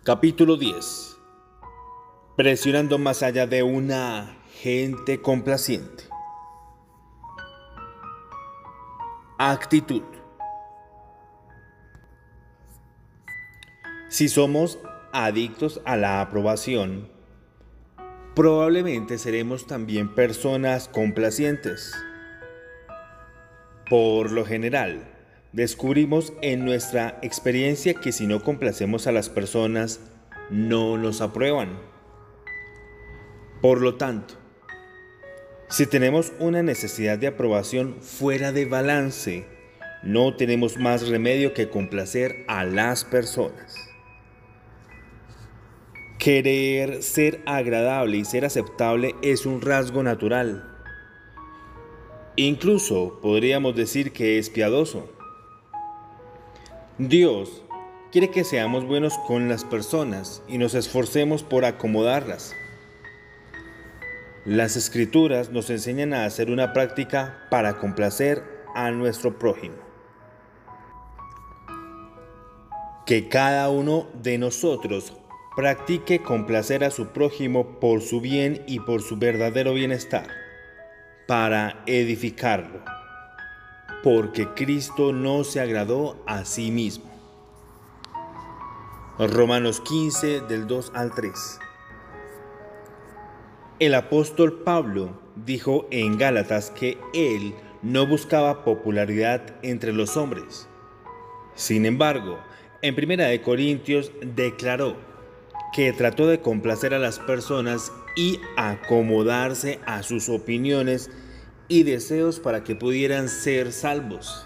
Capítulo 10. Presionando más allá de una gente complaciente. Actitud. Si somos adictos a la aprobación, probablemente seremos también personas complacientes. Por lo general, descubrimos en nuestra experiencia que si no complacemos a las personas, no nos aprueban. Por lo tanto, si tenemos una necesidad de aprobación fuera de balance, no tenemos más remedio que complacer a las personas. Querer ser agradable y ser aceptable es un rasgo natural. Incluso podríamos decir que es piadoso. Dios quiere que seamos buenos con las personas y nos esforcemos por acomodarlas. Las Escrituras nos enseñan a hacer una práctica para complacer a nuestro prójimo. Que cada uno de nosotros practique complacer a su prójimo por su bien y por su verdadero bienestar, para edificarlo, porque Cristo no se agradó a sí mismo. Romanos 15, del 2 al 3. El apóstol Pablo dijo en Gálatas que él no buscaba popularidad entre los hombres. Sin embargo, en 1 Corintios declaró que trató de complacer a las personas y acomodarse a sus opiniones y deseos para que pudieran ser salvos.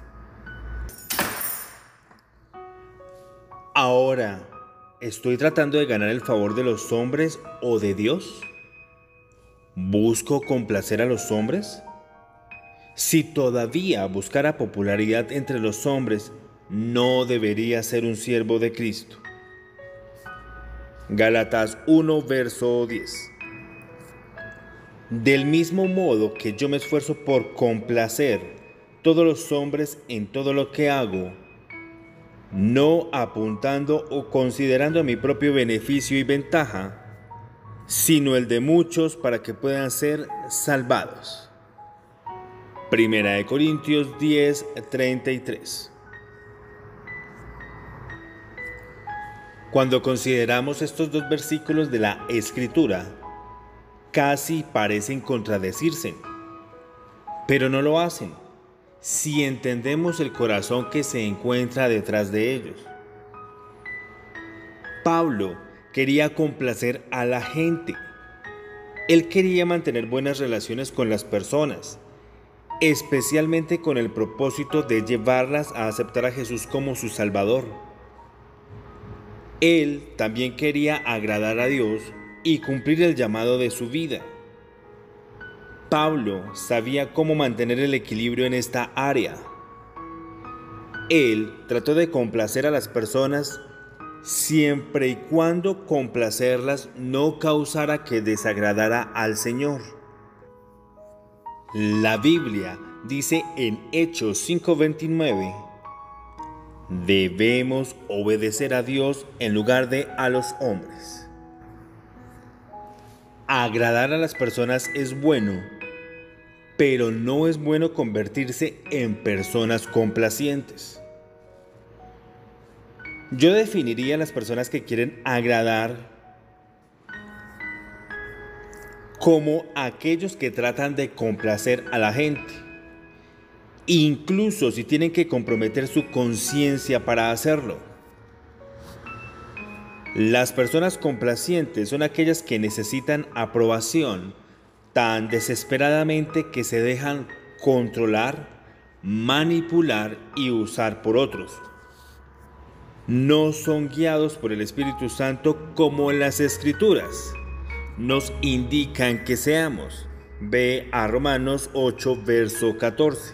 Ahora, ¿estoy tratando de ganar el favor de los hombres o de Dios? ¿Busco complacer a los hombres? Si todavía buscara popularidad entre los hombres, no debería ser un siervo de Cristo. Gálatas 1, verso 10. Del mismo modo que yo me esfuerzo por complacer todos los hombres en todo lo que hago, no apuntando o considerando mi propio beneficio y ventaja, sino el de muchos para que puedan ser salvados. 1 Corintios 10, 33. Cuando consideramos estos dos versículos de la Escritura, casi parecen contradecirse, pero no lo hacen si entendemos el corazón que se encuentra detrás de ellos. Pablo quería complacer a la gente. Él quería mantener buenas relaciones con las personas, especialmente con el propósito de llevarlas a aceptar a Jesús como su Salvador. Él también quería agradar a Dios y cumplir el llamado de su vida. Pablo sabía cómo mantener el equilibrio en esta área. Él trató de complacer a las personas siempre y cuando complacerlas no causara que desagradara al Señor. La Biblia dice en Hechos 5:29, debemos obedecer a Dios en lugar de a los hombres. Agradar a las personas es bueno, pero no es bueno convertirse en personas complacientes. Yo definiría a las personas que quieren agradar como aquellos que tratan de complacer a la gente, incluso si tienen que comprometer su conciencia para hacerlo. Las personas complacientes son aquellas que necesitan aprobación tan desesperadamente que se dejan controlar, manipular y usar por otros. No son guiados por el Espíritu Santo como las Escrituras nos indican que seamos. Ve a Romanos 8, verso 14.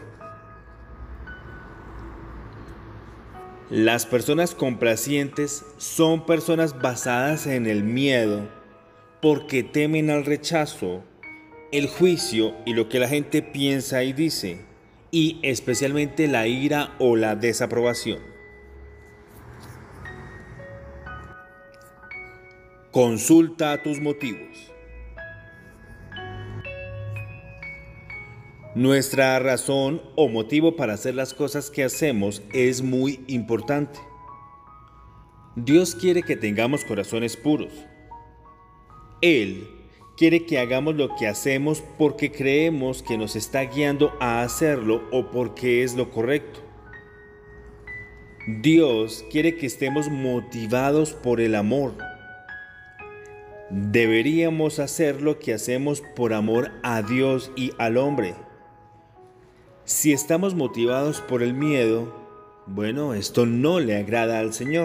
Las personas complacientes son personas basadas en el miedo porque temen al rechazo, el juicio y lo que la gente piensa y dice, y especialmente la ira o la desaprobación. Consulta tus motivos. Nuestra razón o motivo para hacer las cosas que hacemos es muy importante. Dios quiere que tengamos corazones puros. Él quiere que hagamos lo que hacemos porque creemos que nos está guiando a hacerlo o porque es lo correcto. Dios quiere que estemos motivados por el amor. Deberíamos hacer lo que hacemos por amor a Dios y al hombre. Si estamos motivados por el miedo, bueno, esto no le agrada al Señor.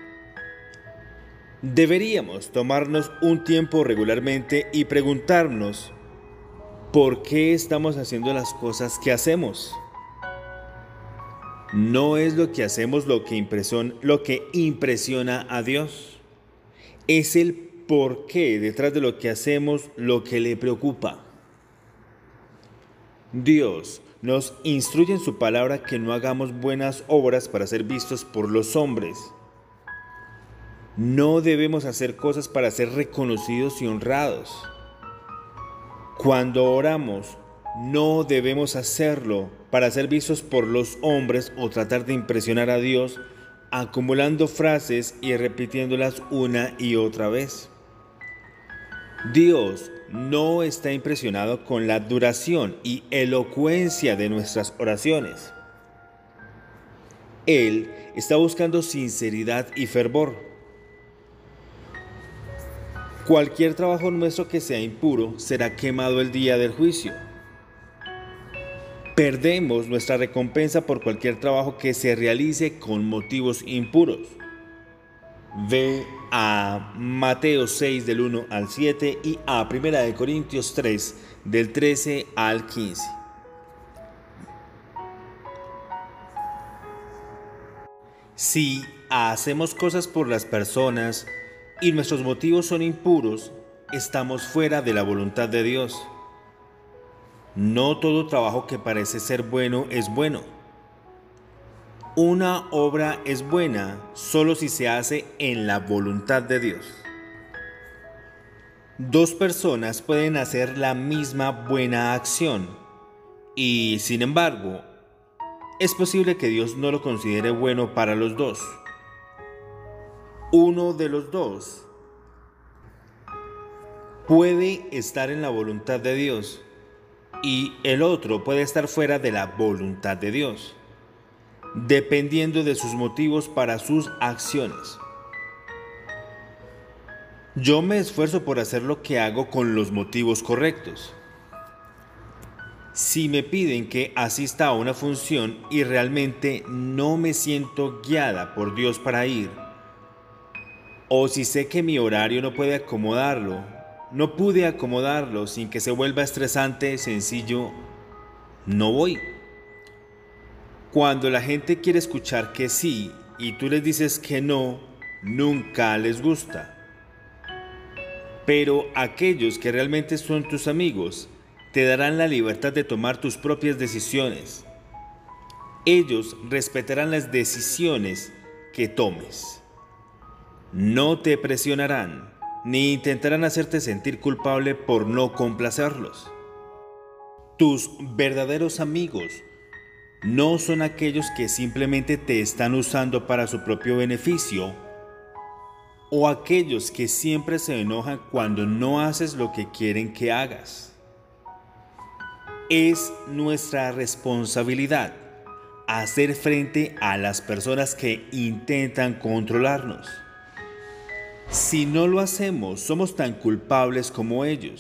Deberíamos tomarnos un tiempo regularmente y preguntarnos ¿por qué estamos haciendo las cosas que hacemos? No es lo que hacemos lo que impresiona a Dios. Es el por qué detrás de lo que hacemos lo que le preocupa. Dios nos instruye en su palabra que no hagamos buenas obras para ser vistos por los hombres. No debemos hacer cosas para ser reconocidos y honrados. Cuando oramos, no debemos hacerlo para ser vistos por los hombres o tratar de impresionar a Dios, acumulando frases y repitiéndolas una y otra vez. Dios no está impresionado con la duración y elocuencia de nuestras oraciones. Él está buscando sinceridad y fervor. Cualquier trabajo nuestro que sea impuro será quemado el día del juicio. Perdemos nuestra recompensa por cualquier trabajo que se realice con motivos impuros. Ve a Mateo 6 del 1 al 7 y a 1 Corintios 3 del 13 al 15. Si hacemos cosas por las personas y nuestros motivos son impuros, estamos fuera de la voluntad de Dios. No todo trabajo que parece ser bueno es bueno. Una obra es buena solo si se hace en la voluntad de Dios. Dos personas pueden hacer la misma buena acción y, sin embargo, es posible que Dios no lo considere bueno para los dos. Uno de los dos puede estar en la voluntad de Dios y el otro puede estar fuera de la voluntad de Dios, dependiendo de sus motivos para sus acciones. Yo me esfuerzo por hacer lo que hago con los motivos correctos. Si me piden que asista a una función y realmente no me siento guiada por Dios para ir, o si sé que mi horario no pude acomodarlo sin que se vuelva estresante, sencillo, no voy. Cuando la gente quiere escuchar que sí y tú les dices que no, nunca les gusta. Pero aquellos que realmente son tus amigos te darán la libertad de tomar tus propias decisiones. Ellos respetarán las decisiones que tomes. No te presionarán ni intentarán hacerte sentir culpable por no complacerlos. Tus verdaderos amigos no son aquellos que simplemente te están usando para su propio beneficio o aquellos que siempre se enojan cuando no haces lo que quieren que hagas. Es nuestra responsabilidad hacer frente a las personas que intentan controlarnos. Si no lo hacemos, somos tan culpables como ellos.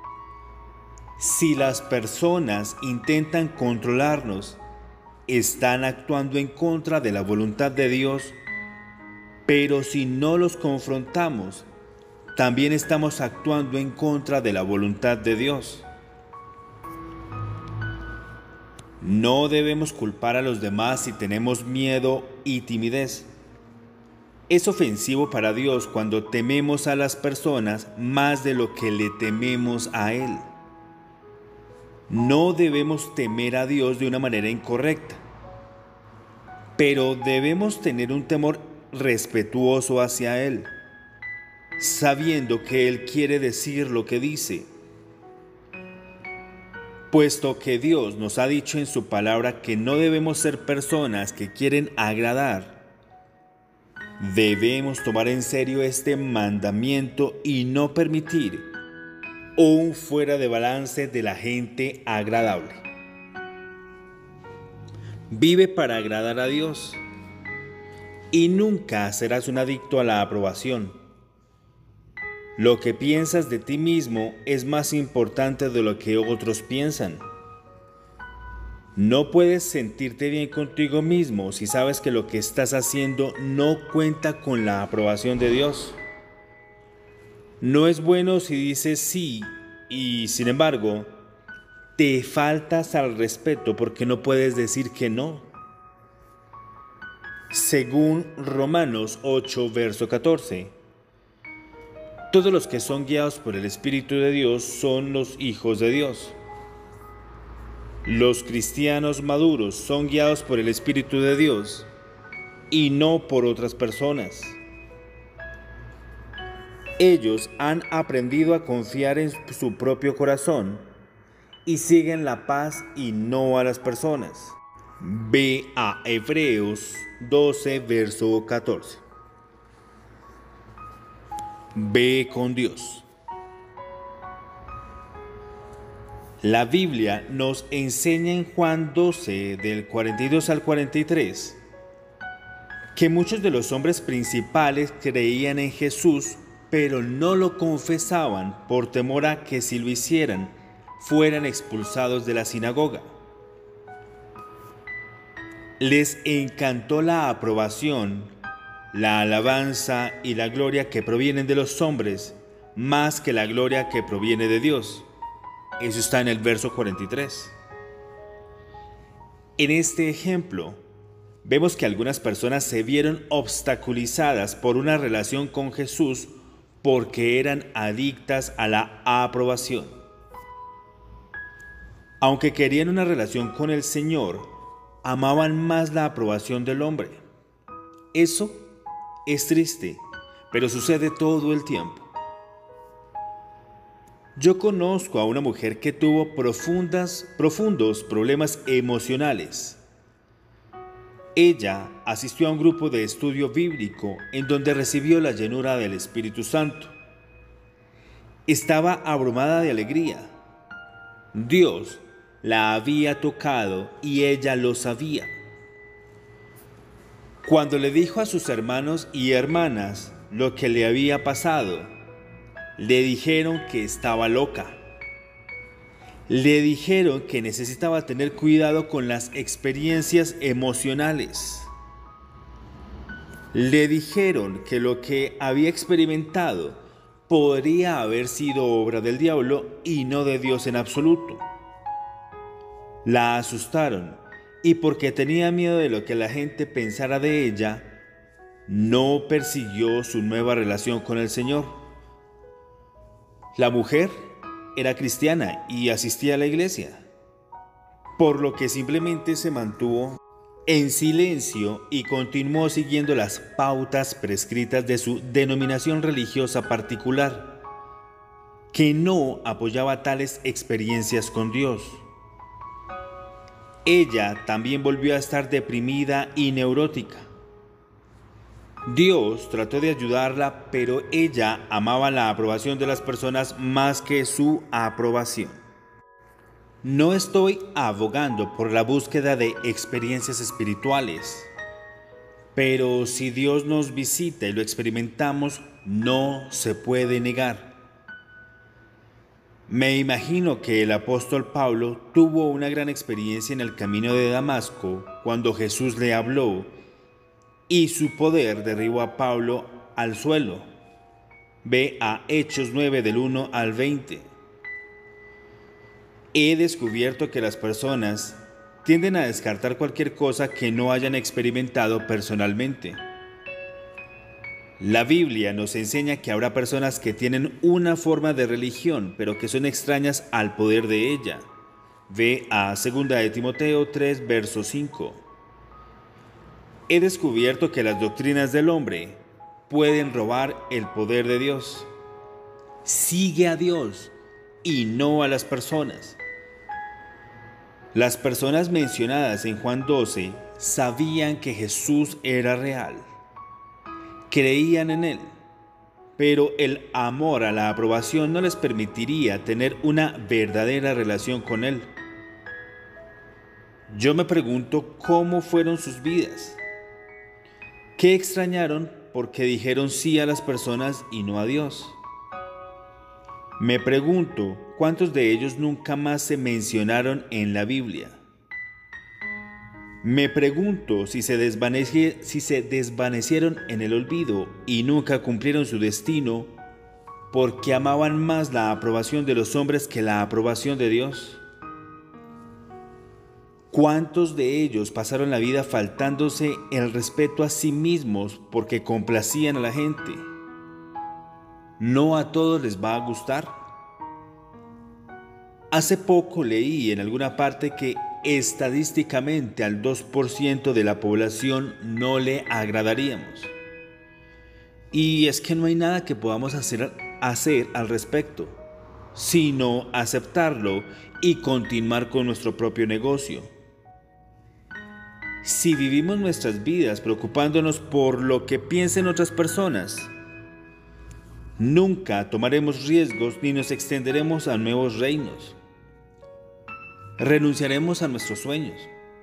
Si las personas intentan controlarnos, están actuando en contra de la voluntad de Dios, pero si no los confrontamos, también estamos actuando en contra de la voluntad de Dios. No debemos culpar a los demás si tenemos miedo y timidez. Es ofensivo para Dios cuando tememos a las personas más de lo que le tememos a Él. No debemos temer a Dios de una manera incorrecta, pero debemos tener un temor respetuoso hacia Él. sabiendo que Él quiere decir lo que dice. Puesto que Dios nos ha dicho en su palabra que no debemos ser personas que quieren agradar, debemos tomar en serio este mandamiento y no permitir un fuera de balance de la gente agradable. Vive para agradar a Dios y nunca serás un adicto a la aprobación. Lo que piensas de ti mismo es más importante de lo que otros piensan. No puedes sentirte bien contigo mismo si sabes que lo que estás haciendo no cuenta con la aprobación de Dios. No es bueno si dices sí y, sin embargo, te faltas al respeto porque no puedes decir que no. Según Romanos 8, verso 14. Todos los que son guiados por el Espíritu de Dios son los hijos de Dios. Los cristianos maduros son guiados por el Espíritu de Dios y no por otras personas. Ellos han aprendido a confiar en su propio corazón y siguen la paz y no a las personas. Ve a Hebreos 12, verso 14. Ve con Dios. La Biblia nos enseña en Juan 12, del 42 al 43, que muchos de los hombres principales creían en Jesús, pero no lo confesaban por temor a que si lo hicieran, fueran expulsados de la sinagoga. Les encantó la aprobación, la alabanza y la gloria que provienen de los hombres, más que la gloria que proviene de Dios. Eso está en el verso 43. En este ejemplo, vemos que algunas personas se vieron obstaculizadas por una relación con Jesús porque eran adictas a la aprobación. Aunque querían una relación con el Señor, amaban más la aprobación del hombre. Eso es triste, pero sucede todo el tiempo. Yo conozco a una mujer que tuvo profundos problemas emocionales. Ella asistió a un grupo de estudio bíblico en donde recibió la llenura del Espíritu Santo. Estaba abrumada de alegría. Dios la había tocado y ella lo sabía. Cuando le dijo a sus hermanos y hermanas lo que le había pasado, le dijeron que estaba loca. Le dijeron que necesitaba tener cuidado con las experiencias emocionales. Le dijeron que lo que había experimentado podría haber sido obra del diablo y no de Dios en absoluto. La asustaron y porque tenía miedo de lo que la gente pensara de ella, no persiguió su nueva relación con el Señor. La mujer era cristiana y asistía a la iglesia, por lo que simplemente se mantuvo en silencio y continuó siguiendo las pautas prescritas de su denominación religiosa particular, que no apoyaba tales experiencias con Dios. Ella también volvió a estar deprimida y neurótica. Dios trató de ayudarla, pero ella amaba la aprobación de las personas más que su aprobación. No estoy abogando por la búsqueda de experiencias espirituales, pero si Dios nos visita y lo experimentamos, no se puede negar. Me imagino que el apóstol Pablo tuvo una gran experiencia en el camino de Damasco cuando Jesús le habló y su poder derribó a Pablo al suelo. Ve a Hechos 9 del 1 al 20. He descubierto que las personas tienden a descartar cualquier cosa que no hayan experimentado personalmente. La Biblia nos enseña que habrá personas que tienen una forma de religión, pero que son extrañas al poder de ella. Ve a 2 de Timoteo 3, verso 5. He descubierto que las doctrinas del hombre pueden robar el poder de Dios. Sigue a Dios y no a las personas. Las personas mencionadas en Juan 12 sabían que Jesús era real. Creían en Él, pero el amor a la aprobación no les permitiría tener una verdadera relación con Él. Yo me pregunto cómo fueron sus vidas. ¿Qué extrañaron porque dijeron sí a las personas y no a Dios? Me pregunto cuántos de ellos nunca más se mencionaron en la Biblia. Me pregunto si se desvanecieron en el olvido y nunca cumplieron su destino porque amaban más la aprobación de los hombres que la aprobación de Dios. ¿Cuántos de ellos pasaron la vida faltándose el respeto a sí mismos porque complacían a la gente? ¿No a todos les va a gustar? Hace poco leí en alguna parte que estadísticamente al 2% de la población no le agradaríamos. Y es que no hay nada que podamos hacer al respecto, sino aceptarlo y continuar con nuestro propio negocio. Si vivimos nuestras vidas preocupándonos por lo que piensen otras personas, nunca tomaremos riesgos ni nos extenderemos a nuevos reinos. Renunciaremos a nuestros sueños.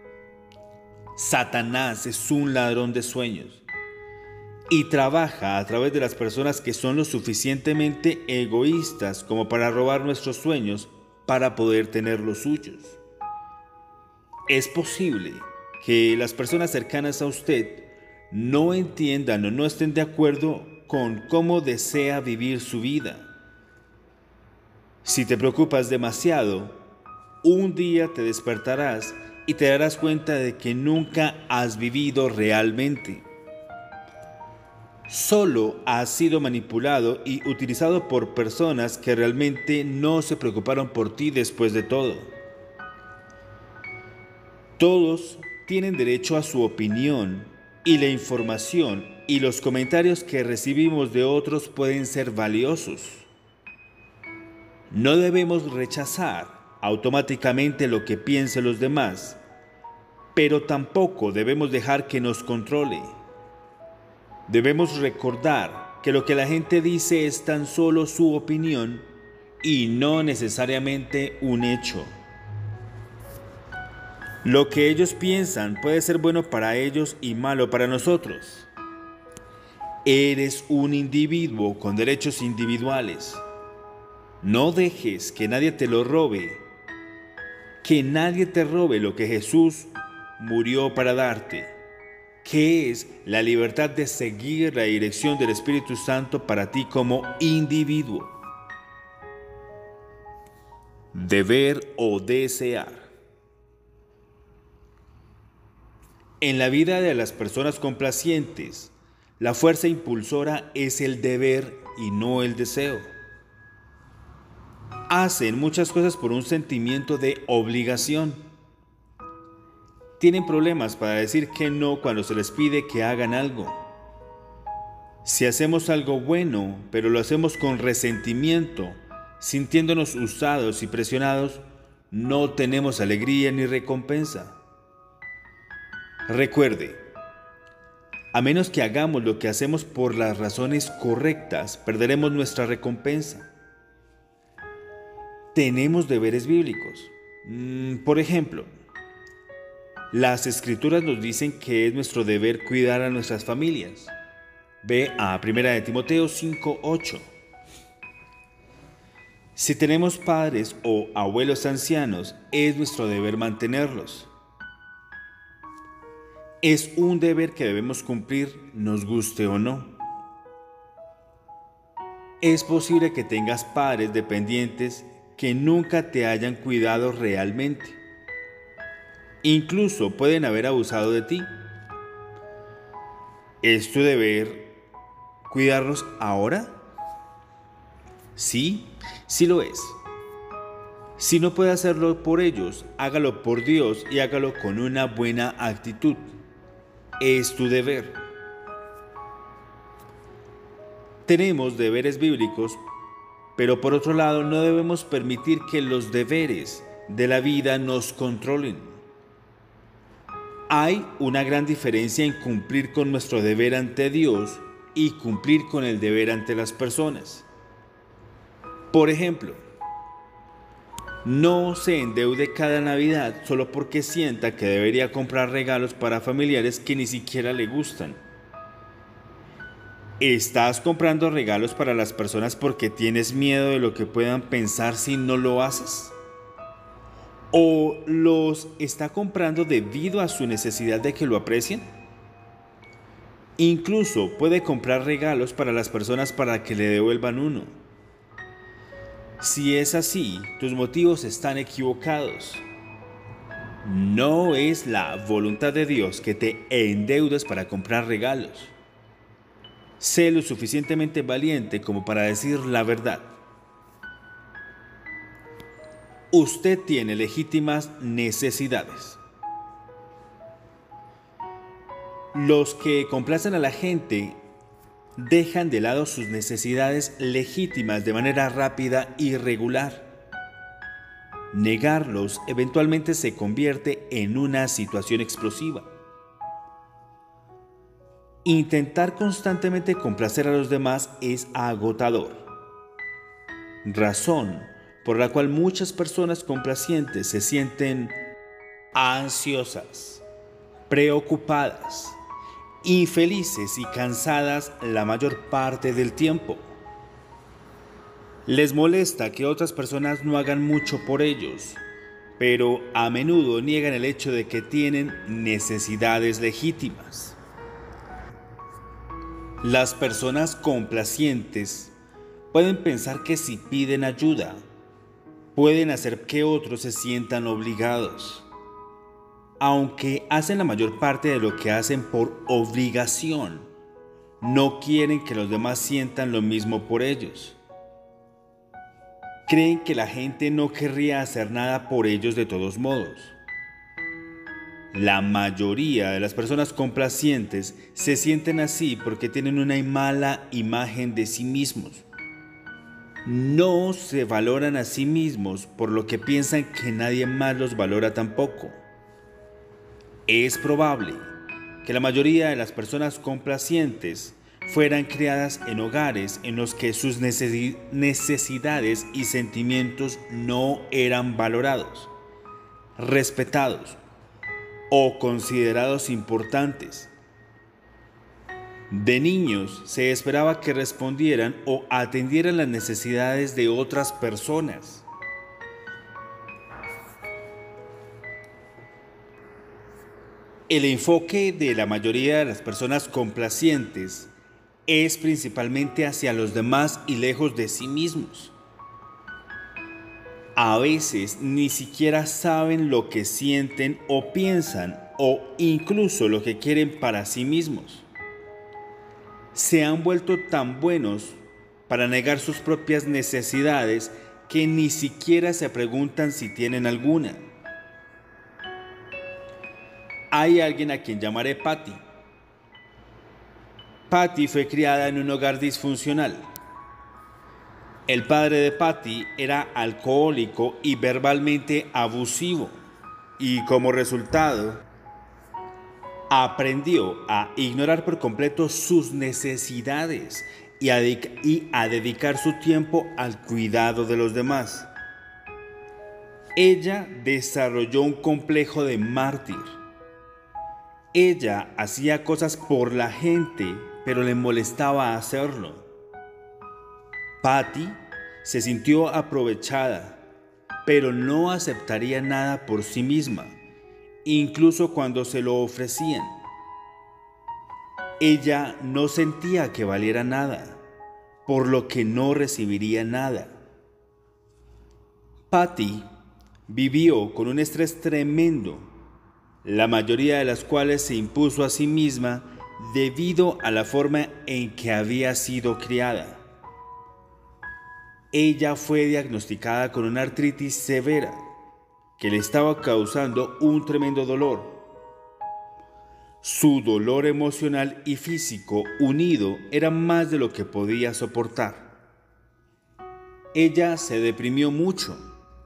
Satanás es un ladrón de sueños y trabaja a través de las personas que son lo suficientemente egoístas como para robar nuestros sueños para poder tener los suyos. Es posible que las personas cercanas a usted no entiendan o no estén de acuerdo con cómo desea vivir su vida. Si te preocupas demasiado, un día te despertarás y te darás cuenta de que nunca has vivido realmente. Solo has sido manipulado y utilizado por personas que realmente no se preocuparon por ti después de todo. Todos tienen derecho a su opinión y la información y los comentarios que recibimos de otros pueden ser valiosos. No debemos rechazar automáticamente lo que piensen los demás, pero tampoco debemos dejar que nos controle. Debemos recordar que lo que la gente dice es tan solo su opinión y no necesariamente un hecho. Lo que ellos piensan puede ser bueno para ellos y malo para nosotros. Eres un individuo con derechos individuales. No dejes que nadie te lo robe. Que nadie te robe lo que Jesús murió para darte, que es la libertad de seguir la dirección del Espíritu Santo para ti como individuo. Deber o desear. En la vida de las personas complacientes, la fuerza impulsora es el deber y no el deseo. Hacen muchas cosas por un sentimiento de obligación. Tienen problemas para decir que no cuando se les pide que hagan algo. Si hacemos algo bueno, pero lo hacemos con resentimiento, sintiéndonos usados y presionados, no tenemos alegría ni recompensa. Recuerde, a menos que hagamos lo que hacemos por las razones correctas, perderemos nuestra recompensa. Tenemos deberes bíblicos. Por ejemplo, las Escrituras nos dicen que es nuestro deber cuidar a nuestras familias. Ve a 1 Timoteo 5:8. Si tenemos padres o abuelos ancianos, es nuestro deber mantenerlos. Es un deber que debemos cumplir, nos guste o no. Es posible que tengas padres dependientes que nunca te hayan cuidado realmente. Incluso pueden haber abusado de ti. ¿Es tu deber cuidarlos ahora? Sí, sí lo es. Si no puede hacerlo por ellos, hágalo por Dios y hágalo con una buena actitud. Es tu deber. Tenemos deberes bíblicos, pero por otro lado no debemos permitir que los deberes de la vida nos controlen. Hay una gran diferencia en cumplir con nuestro deber ante Dios y cumplir con el deber ante las personas. Por ejemplo, no se endeude cada Navidad solo porque sienta que debería comprar regalos para familiares que ni siquiera le gustan. ¿Estás comprando regalos para las personas porque tienes miedo de lo que puedan pensar si no lo haces? ¿O los está comprando debido a su necesidad de que lo aprecien? Incluso puede comprar regalos para las personas para que le devuelvan uno. Si es así, tus motivos están equivocados. No es la voluntad de Dios que te endeudes para comprar regalos. Sé lo suficientemente valiente como para decir la verdad. Usted tiene legítimas necesidades. Los que complacen a la gente dejan de lado sus necesidades legítimas de manera rápida y regular. Negarlos eventualmente se convierte en una situación explosiva. Intentar constantemente complacer a los demás es agotador. Razón por la cual muchas personas complacientes se sienten ansiosas, preocupadas, infelices y cansadas la mayor parte del tiempo. Les molesta que otras personas no hagan mucho por ellos, pero a menudo niegan el hecho de que tienen necesidades legítimas. Las personas complacientes pueden pensar que si piden ayuda, pueden hacer que otros se sientan obligados. Aunque hacen la mayor parte de lo que hacen por obligación, no quieren que los demás sientan lo mismo por ellos. Creen que la gente no querría hacer nada por ellos de todos modos. La mayoría de las personas complacientes se sienten así porque tienen una mala imagen de sí mismos. No se valoran a sí mismos, por lo que piensan que nadie más los valora tampoco. Es probable que la mayoría de las personas complacientes fueran criadas en hogares en los que sus necesidades y sentimientos no eran valorados, respetados o considerados importantes. De niños se esperaba que respondieran o atendieran las necesidades de otras personas. El enfoque de la mayoría de las personas complacientes es principalmente hacia los demás y lejos de sí mismos. A veces ni siquiera saben lo que sienten o piensan o incluso lo que quieren para sí mismos. Se han vuelto tan buenos para negar sus propias necesidades que ni siquiera se preguntan si tienen alguna. Hay alguien a quien llamaré Patty. Patty fue criada en un hogar disfuncional. El padre de Patty era alcohólico y verbalmente abusivo, y como resultado, aprendió a ignorar por completo sus necesidades y a dedicar su tiempo al cuidado de los demás. Ella desarrolló un complejo de mártir. Ella hacía cosas por la gente, pero le molestaba hacerlo. Patty se sintió aprovechada, pero no aceptaría nada por sí misma, incluso cuando se lo ofrecían. Ella no sentía que valiera nada, por lo que no recibiría nada. Patty vivió con un estrés tremendo, la mayoría de las cuales se impuso a sí misma debido a la forma en que había sido criada. Ella fue diagnosticada con una artritis severa que le estaba causando un tremendo dolor. Su dolor emocional y físico unido era más de lo que podía soportar. Ella se deprimió mucho.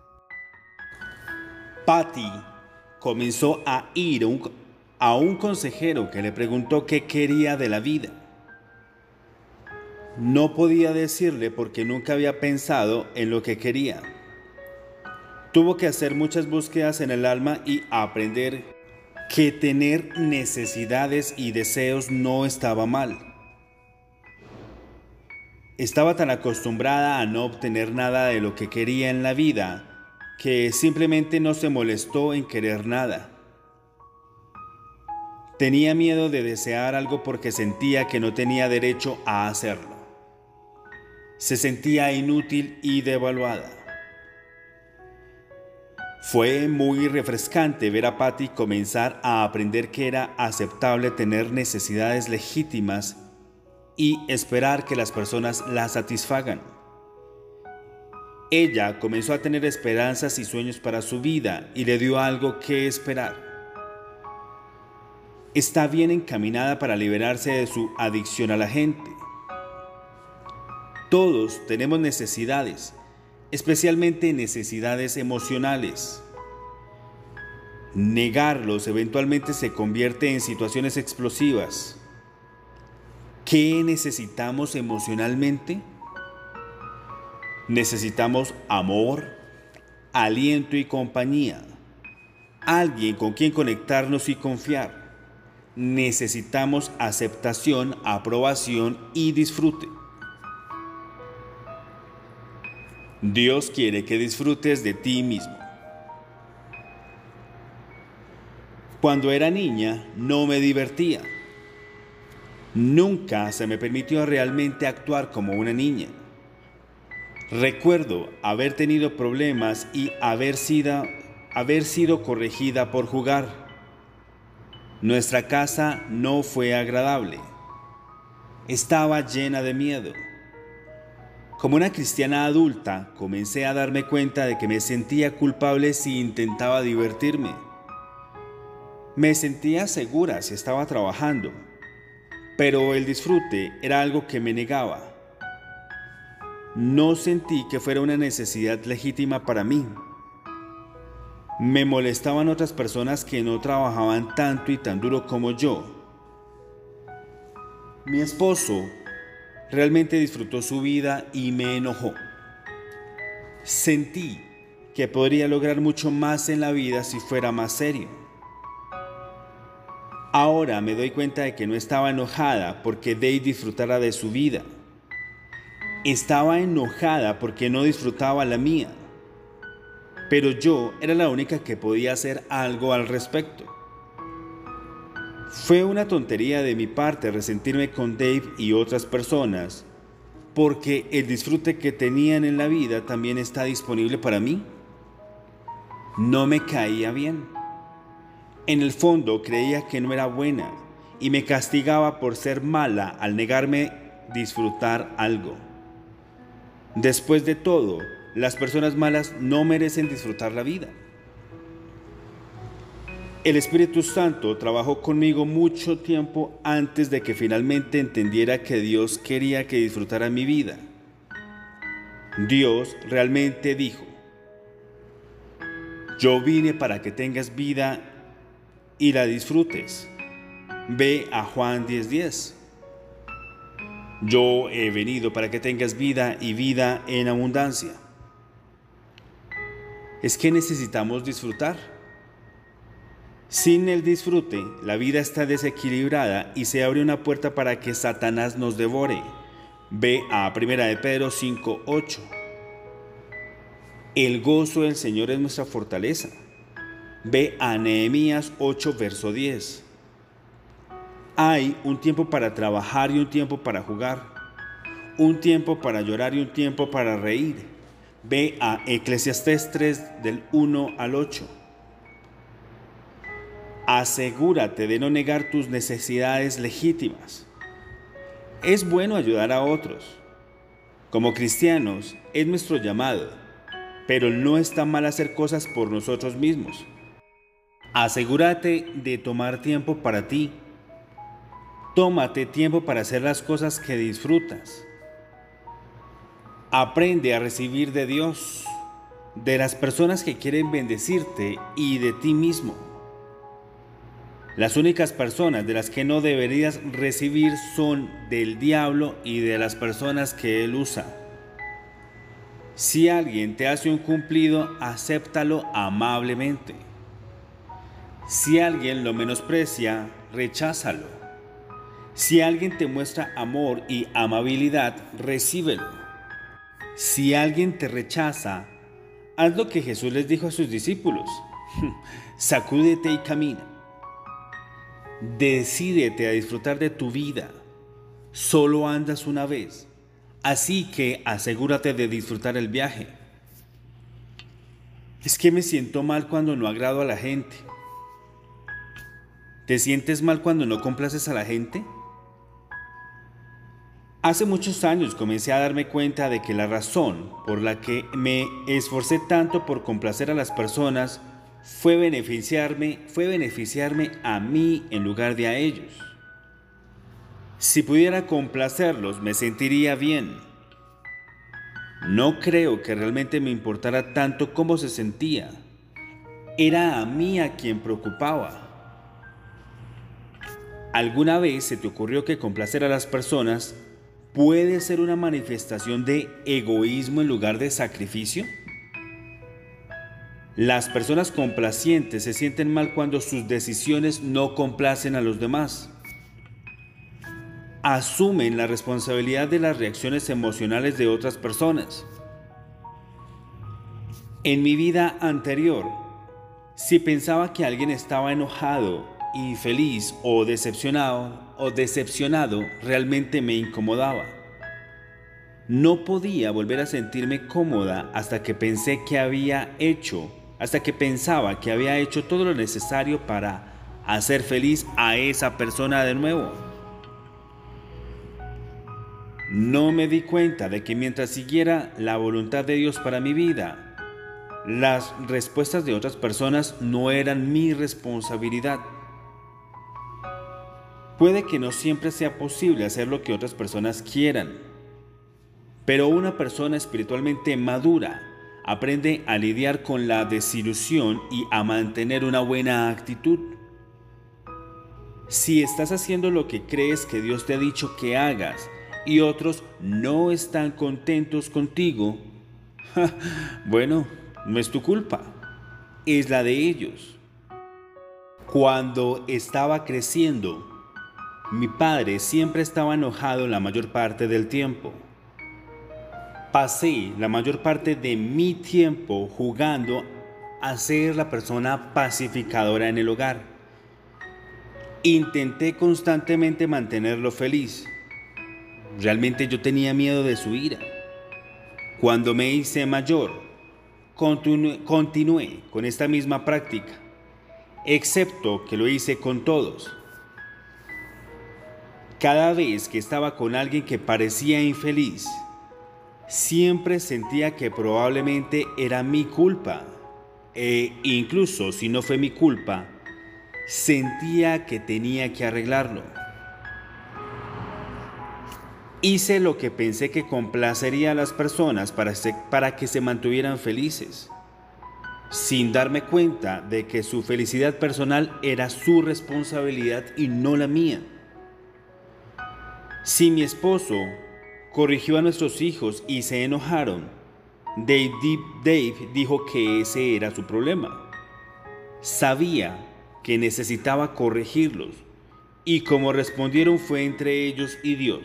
Patty comenzó a ir a un consejero que le preguntó qué quería de la vida. No podía decirle porque nunca había pensado en lo que quería. Tuvo que hacer muchas búsquedas en el alma y aprender que tener necesidades y deseos no estaba mal. Estaba tan acostumbrada a no obtener nada de lo que quería en la vida que simplemente no se molestó en querer nada. Tenía miedo de desear algo porque sentía que no tenía derecho a hacerlo. Se sentía inútil y devaluada. Fue muy refrescante ver a Patty comenzar a aprender que era aceptable tener necesidades legítimas y esperar que las personas las satisfagan. Ella comenzó a tener esperanzas y sueños para su vida y le dio algo que esperar. Está bien encaminada para liberarse de su adicción a la gente. Todos tenemos necesidades, especialmente necesidades emocionales. Negarlos eventualmente se convierte en situaciones explosivas. ¿Qué necesitamos emocionalmente? Necesitamos amor, aliento y compañía. Alguien con quien conectarnos y confiar. Necesitamos aceptación, aprobación y disfrute. Dios quiere que disfrutes de ti mismo. Cuando era niña, no me divertía. Nunca se me permitió realmente actuar como una niña. Recuerdo haber tenido problemas y haber sido corregida por jugar. Nuestra casa no fue agradable. Estaba llena de miedo. Como una cristiana adulta, comencé a darme cuenta de que me sentía culpable si intentaba divertirme. Me sentía segura si estaba trabajando, pero el disfrute era algo que me negaba. No sentí que fuera una necesidad legítima para mí. Me molestaban otras personas que no trabajaban tanto y tan duro como yo. Mi esposo realmente disfrutó su vida y me enojó. Sentí que podría lograr mucho más en la vida si fuera más serio. Ahora me doy cuenta de que no estaba enojada porque Dave disfrutara de su vida. Estaba enojada porque no disfrutaba la mía. Pero yo era la única que podía hacer algo al respecto. Fue una tontería de mi parte resentirme con Dave y otras personas, porque el disfrute que tenían en la vida también está disponible para mí. No me caía bien. En el fondo creía que no era buena y me castigaba por ser mala al negarme disfrutar algo. Después de todo, las personas malas no merecen disfrutar la vida. El Espíritu Santo trabajó conmigo mucho tiempo antes de que finalmente entendiera que Dios quería que disfrutara mi vida. Dios realmente dijo: yo vine para que tengas vida y la disfrutes. Ve a Juan 10:10. Yo he venido para que tengas vida y vida en abundancia. Es que necesitamos disfrutar. Sin el disfrute, la vida está desequilibrada y se abre una puerta para que Satanás nos devore. Ve a 1 de Pedro 5:8. El gozo del Señor es nuestra fortaleza. Ve a Nehemías 8, verso 10. Hay un tiempo para trabajar y un tiempo para jugar. Un tiempo para llorar y un tiempo para reír. Ve a Eclesiastés 3, del 1 al 8. Asegúrate de no negar tus necesidades legítimas. Es bueno ayudar a otros. Como cristianos, es nuestro llamado, pero no está mal hacer cosas por nosotros mismos. Asegúrate de tomar tiempo para ti. Tómate tiempo para hacer las cosas que disfrutas. Aprende a recibir de Dios, de las personas que quieren bendecirte y de ti mismo. Las únicas personas de las que no deberías recibir son del diablo y de las personas que él usa. Si alguien te hace un cumplido, acéptalo amablemente. Si alguien lo menosprecia, recházalo. Si alguien te muestra amor y amabilidad, recíbelo. Si alguien te rechaza, haz lo que Jesús les dijo a sus discípulos. Sacúdete y camina. Decídete a disfrutar de tu vida. Solo andas una vez, así que asegúrate de disfrutar el viaje. Es que me siento mal cuando no agrado a la gente. ¿Te sientes mal cuando no complaces a la gente? Hace muchos años comencé a darme cuenta de que la razón por la que me esforcé tanto por complacer a las personas fue beneficiarme a mí en lugar de a ellos. Si pudiera complacerlos, me sentiría bien. No creo que realmente me importara tanto cómo se sentía. Era a mí a quien preocupaba. ¿Alguna vez se te ocurrió que complacer a las personas puede ser una manifestación de egoísmo en lugar de sacrificio? Las personas complacientes se sienten mal cuando sus decisiones no complacen a los demás. Asumen la responsabilidad de las reacciones emocionales de otras personas. En mi vida anterior, si pensaba que alguien estaba enojado, infeliz o decepcionado, realmente me incomodaba. No podía volver a sentirme cómoda hasta que pensaba que había hecho todo lo necesario para hacer feliz a esa persona de nuevo. No me di cuenta de que mientras siguiera la voluntad de Dios para mi vida, las respuestas de otras personas no eran mi responsabilidad. Puede que no siempre sea posible hacer lo que otras personas quieran, pero una persona espiritualmente madura aprende a lidiar con la desilusión y a mantener una buena actitud. Si estás haciendo lo que crees que Dios te ha dicho que hagas y otros no están contentos contigo, bueno, no es tu culpa, es la de ellos. Cuando estaba creciendo, mi padre siempre estaba enojado la mayor parte del tiempo. Pasé la mayor parte de mi tiempo jugando a ser la persona pacificadora en el hogar. Intenté constantemente mantenerlo feliz. Realmente yo tenía miedo de su ira. Cuando me hice mayor, continué con esta misma práctica, excepto que lo hice con todos. Cada vez que estaba con alguien que parecía infeliz, siempre sentía que probablemente era mi culpa, e incluso si no fue mi culpa, sentía que tenía que arreglarlo. Hice lo que pensé que complacería a las personas para que se mantuvieran felices, sin darme cuenta de que su felicidad personal era su responsabilidad y no la mía. Si mi esposo corrigió a nuestros hijos y se enojaron, Dave dijo que ese era su problema. Sabía que necesitaba corregirlos y como respondieron fue entre ellos y Dios.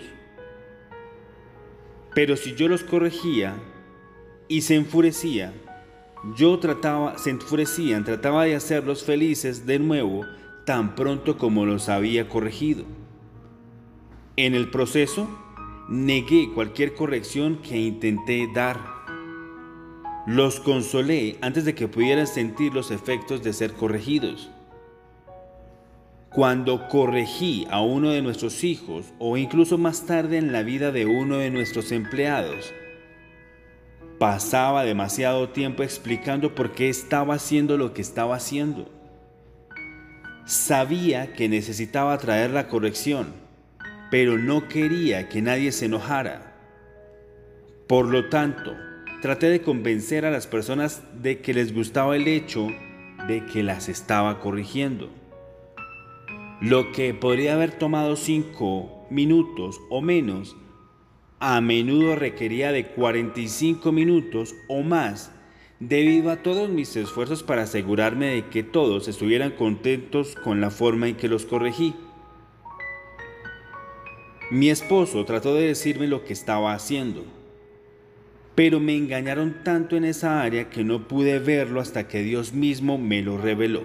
Pero si yo los corregía y se enfurecían, trataba de hacerlos felices de nuevo tan pronto como los había corregido. En el proceso, negué cualquier corrección que intenté dar. Los consolé antes de que pudieran sentir los efectos de ser corregidos. Cuando corregí a uno de nuestros hijos, o incluso más tarde en la vida de uno de nuestros empleados, pasaba demasiado tiempo explicando por qué estaba haciendo lo que estaba haciendo. Sabía que necesitaba traer la corrección, pero no quería que nadie se enojara. Por lo tanto, traté de convencer a las personas de que les gustaba el hecho de que las estaba corrigiendo. Lo que podría haber tomado 5 minutos o menos, a menudo requería de 45 minutos o más, debido a todos mis esfuerzos para asegurarme de que todos estuvieran contentos con la forma en que los corregí. Mi esposo trató de decirme lo que estaba haciendo, pero me engañaron tanto en esa área que no pude verlo hasta que Dios mismo me lo reveló.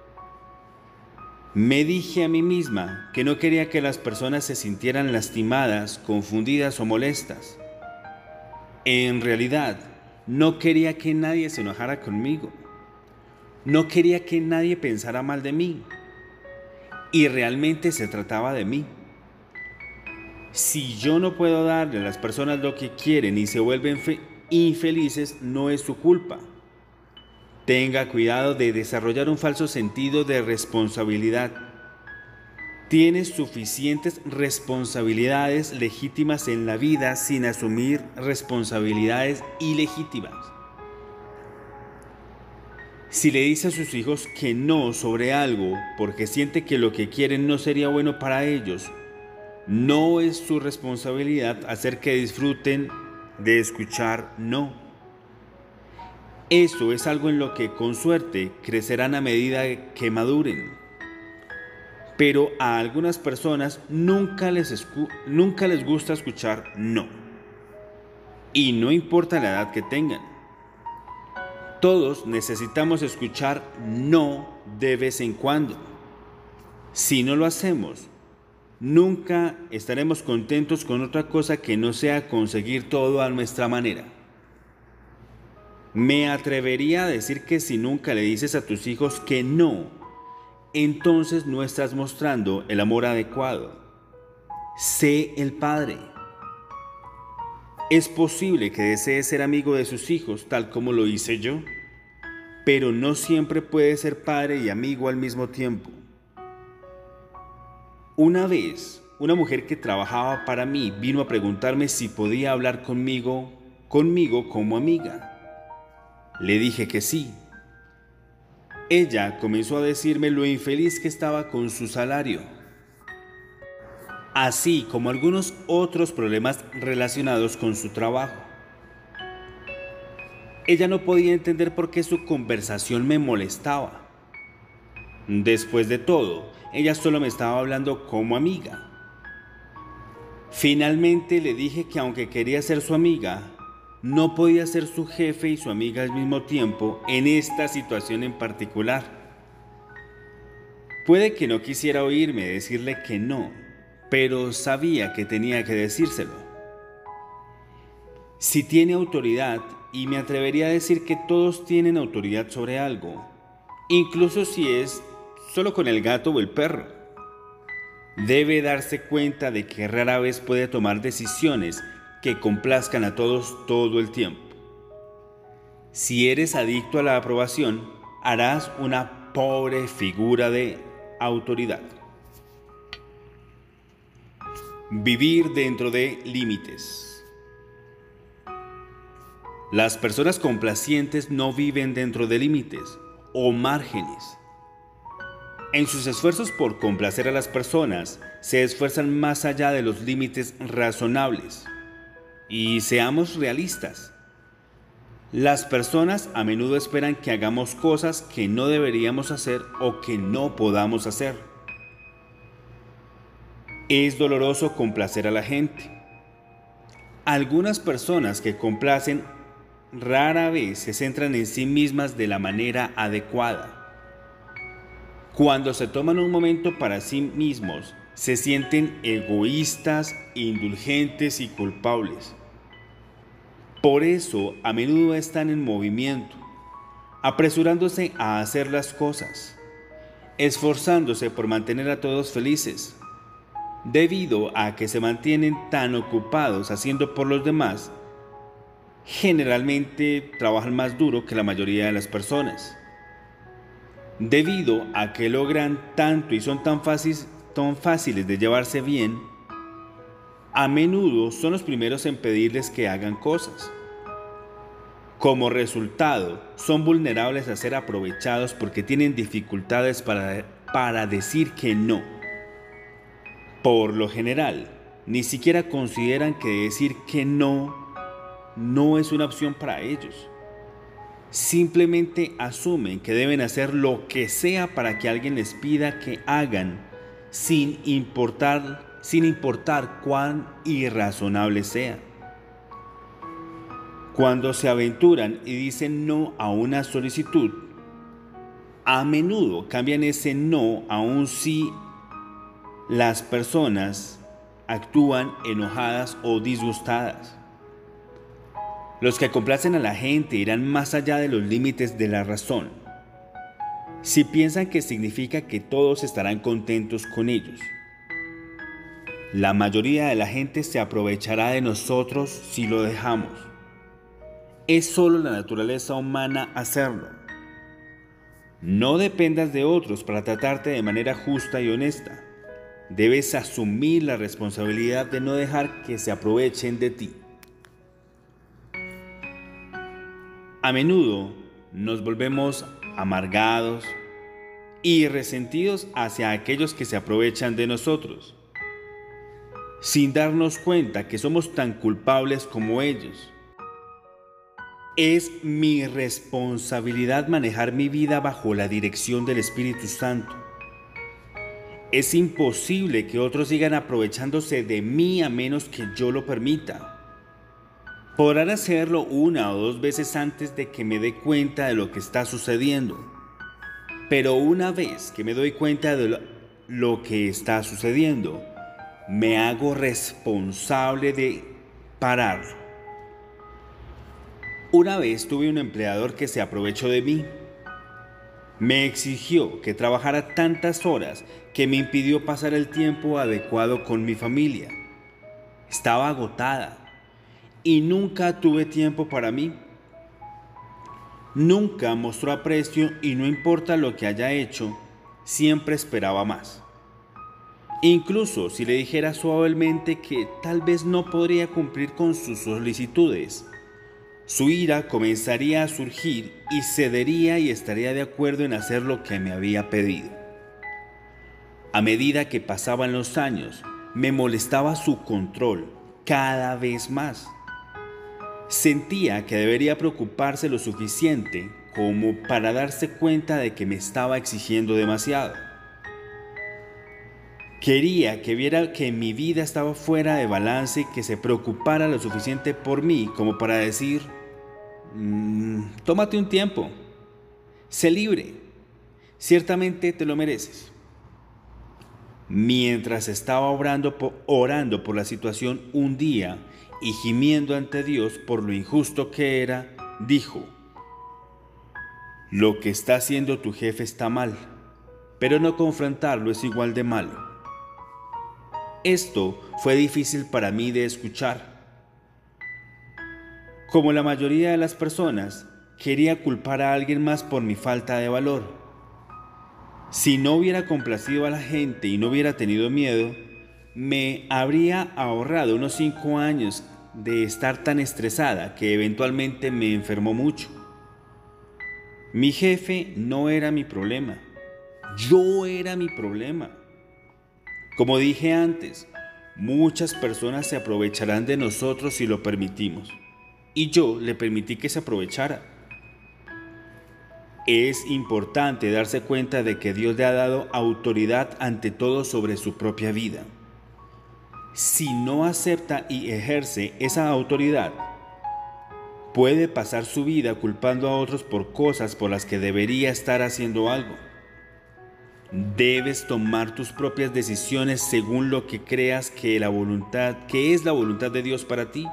Me dije a mí misma que no quería que las personas se sintieran lastimadas, confundidas o molestas. En realidad, no quería que nadie se enojara conmigo. No quería que nadie pensara mal de mí. Y realmente se trataba de mí. Si yo no puedo darle a las personas lo que quieren y se vuelven infelices, no es su culpa. Tenga cuidado de desarrollar un falso sentido de responsabilidad. Tienes suficientes responsabilidades legítimas en la vida sin asumir responsabilidades ilegítimas. Si le dice a sus hijos que no sobre algo porque siente que lo que quieren no sería bueno para ellos, no es su responsabilidad hacer que disfruten de escuchar no. Eso es algo en lo que, con suerte, crecerán a medida que maduren. Pero a algunas personas nunca les gusta escuchar no. Y no importa la edad que tengan. Todos necesitamos escuchar no de vez en cuando. Si no lo hacemos, nunca estaremos contentos con otra cosa que no sea conseguir todo a nuestra manera. Me atrevería a decir que si nunca le dices a tus hijos que no, entonces no estás mostrando el amor adecuado. Sé el padre. Es posible que desee ser amigo de sus hijos, tal como lo hice yo, pero no siempre puede ser padre y amigo al mismo tiempo. Una vez, una mujer que trabajaba para mí vino a preguntarme si podía hablar conmigo como amiga. Le dije que sí. Ella comenzó a decirme lo infeliz que estaba con su salario, así como algunos otros problemas relacionados con su trabajo. Ella no podía entender por qué su conversación me molestaba. Después de todo, ella solo me estaba hablando como amiga. Finalmente le dije que aunque quería ser su amiga, no podía ser su jefe y su amiga al mismo tiempo en esta situación en particular. Puede que no quisiera oírme decirle que no, pero sabía que tenía que decírselo. Si tiene autoridad, y me atrevería a decir que todos tienen autoridad sobre algo, incluso si es solo con el gato o el perro, debe darse cuenta de que rara vez puede tomar decisiones que complazcan a todos todo el tiempo. Si eres adicto a la aprobación, harás una pobre figura de autoridad. Vivir dentro de límites. Las personas complacientes no viven dentro de límites o márgenes. En sus esfuerzos por complacer a las personas, se esfuerzan más allá de los límites razonables. Y seamos realistas. Las personas a menudo esperan que hagamos cosas que no deberíamos hacer o que no podamos hacer. Es doloroso complacer a la gente. Algunas personas que complacen rara vez se centran en sí mismas de la manera adecuada. Cuando se toman un momento para sí mismos, se sienten egoístas, indulgentes y culpables. Por eso, a menudo están en movimiento, apresurándose a hacer las cosas, esforzándose por mantener a todos felices. Debido a que se mantienen tan ocupados haciendo por los demás, generalmente trabajan más duro que la mayoría de las personas. Debido a que logran tanto y son tan fáciles de llevarse bien, a menudo son los primeros en pedirles que hagan cosas. Como resultado, son vulnerables a ser aprovechados porque tienen dificultades para decir que no. Por lo general, ni siquiera consideran que decir que no es una opción para ellos. Simplemente asumen que deben hacer lo que sea para que alguien les pida que hagan, sin importar cuán irrazonable sea. Cuando se aventuran y dicen no a una solicitud, a menudo cambian ese no a un sí. Las personas actúan enojadas o disgustadas. Los que complacen a la gente irán más allá de los límites de la razón, si piensan que significa que todos estarán contentos con ellos. La mayoría de la gente se aprovechará de nosotros si lo dejamos. Es solo la naturaleza humana hacerlo. No dependas de otros para tratarte de manera justa y honesta. Debes asumir la responsabilidad de no dejar que se aprovechen de ti. A menudo nos volvemos amargados y resentidos hacia aquellos que se aprovechan de nosotros, sin darnos cuenta que somos tan culpables como ellos. Es mi responsabilidad manejar mi vida bajo la dirección del Espíritu Santo. Es imposible que otros sigan aprovechándose de mí a menos que yo lo permita. Podrán hacerlo una o dos veces antes de que me dé cuenta de lo que está sucediendo. Pero una vez que me doy cuenta de lo que está sucediendo, me hago responsable de pararlo. Una vez tuve un empleador que se aprovechó de mí. Me exigió que trabajara tantas horas que me impidió pasar el tiempo adecuado con mi familia. Estaba agotada y nunca tuve tiempo para mí. Nunca mostró aprecio y no importa lo que haya hecho, siempre esperaba más. Incluso si le dijera suavemente que tal vez no podría cumplir con sus solicitudes, su ira comenzaría a surgir y cedería y estaría de acuerdo en hacer lo que me había pedido. A medida que pasaban los años, me molestaba su control cada vez más. Sentía que debería preocuparse lo suficiente como para darse cuenta de que me estaba exigiendo demasiado. Quería que viera que mi vida estaba fuera de balance y que se preocupara lo suficiente por mí como para decir: tómate un tiempo, sé libre, ciertamente te lo mereces. Mientras estaba orando por la situación un día y gimiendo ante Dios por lo injusto que era, dijo: lo que está haciendo tu jefe está mal, pero no confrontarlo es igual de malo. Esto fue difícil para mí de escuchar. Como la mayoría de las personas, quería culpar a alguien más por mi falta de valor. Si no hubiera complacido a la gente y no hubiera tenido miedo, me habría ahorrado unos 5 años de estar tan estresada que eventualmente me enfermó mucho. Mi jefe no era mi problema, yo era mi problema. Como dije antes, muchas personas se aprovecharán de nosotros si lo permitimos, y yo le permití que se aprovechara. Es importante darse cuenta de que Dios le ha dado autoridad ante todo sobre su propia vida. Si no acepta y ejerce esa autoridad, puede pasar su vida culpando a otros por cosas por las que debería estar haciendo algo. Debes tomar tus propias decisiones según lo que creas que es la voluntad de Dios para ti.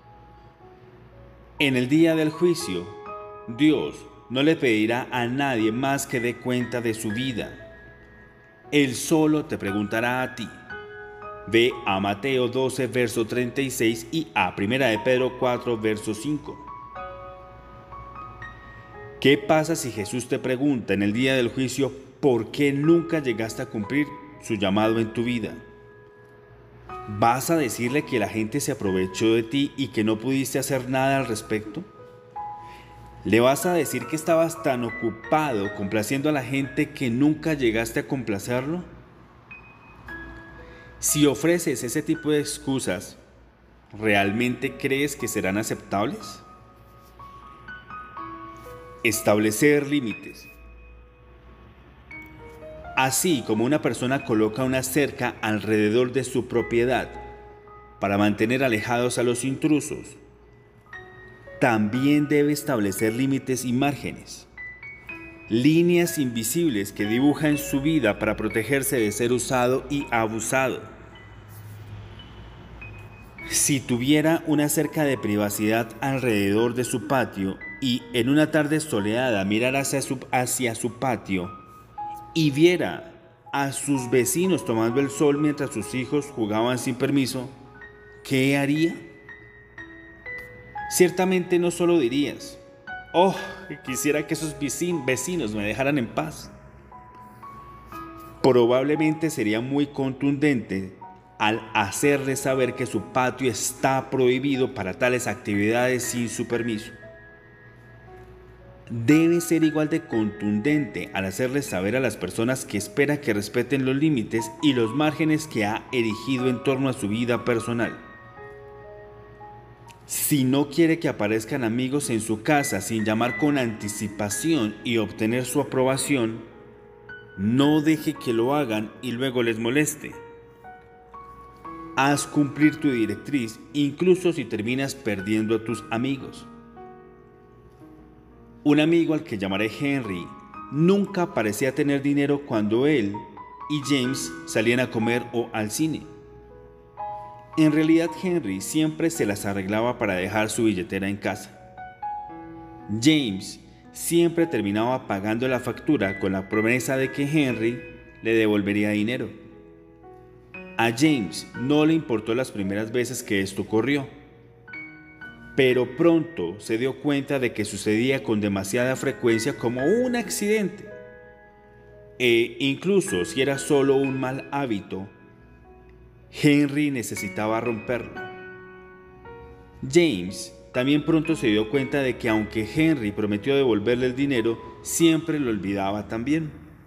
En el día del juicio, Dios no le pedirá a nadie más que dé cuenta de su vida. Él solo te preguntará a ti. Ve a Mateo 12, verso 36 y a 1 de Pedro 4, verso 5. ¿Qué pasa si Jesús te pregunta en el día del juicio por qué nunca llegaste a cumplir su llamado en tu vida? ¿Vas a decirle que la gente se aprovechó de ti y que no pudiste hacer nada al respecto? ¿Le vas a decir que estabas tan ocupado complaciendo a la gente que nunca llegaste a complacerlo? Si ofreces ese tipo de excusas, ¿realmente crees que serán aceptables? Establecer límites. Así como una persona coloca una cerca alrededor de su propiedad para mantener alejados a los intrusos, también debe establecer límites y márgenes, líneas invisibles que dibuja en su vida para protegerse de ser usado y abusado. Si tuviera una cerca de privacidad alrededor de su patio y en una tarde soleada mirara hacia su patio y viera a sus vecinos tomando el sol mientras sus hijos jugaban sin permiso, ¿qué haría? Ciertamente no solo dirías, oh, quisiera que esos vecinos me dejaran en paz. Probablemente sería muy contundente al hacerles saber que su patio está prohibido para tales actividades sin su permiso. Debe ser igual de contundente al hacerles saber a las personas que espera que respeten los límites y los márgenes que ha erigido en torno a su vida personal. Si no quiere que aparezcan amigos en su casa sin llamar con anticipación y obtener su aprobación, no deje que lo hagan y luego les moleste. Haz cumplir tu directriz incluso si terminas perdiendo a tus amigos. Un amigo al que llamaré Henry nunca parecía tener dinero cuando él y James salían a comer o al cine. En realidad Henry siempre se las arreglaba para dejar su billetera en casa. James siempre terminaba pagando la factura con la promesa de que Henry le devolvería dinero. A James no le importó las primeras veces que esto ocurrió, pero pronto se dio cuenta de que sucedía con demasiada frecuencia como un accidente. E incluso si era solo un mal hábito, Henry necesitaba romperlo. James también pronto se dio cuenta de que aunque Henry prometió devolverle el dinero, siempre lo olvidaba también.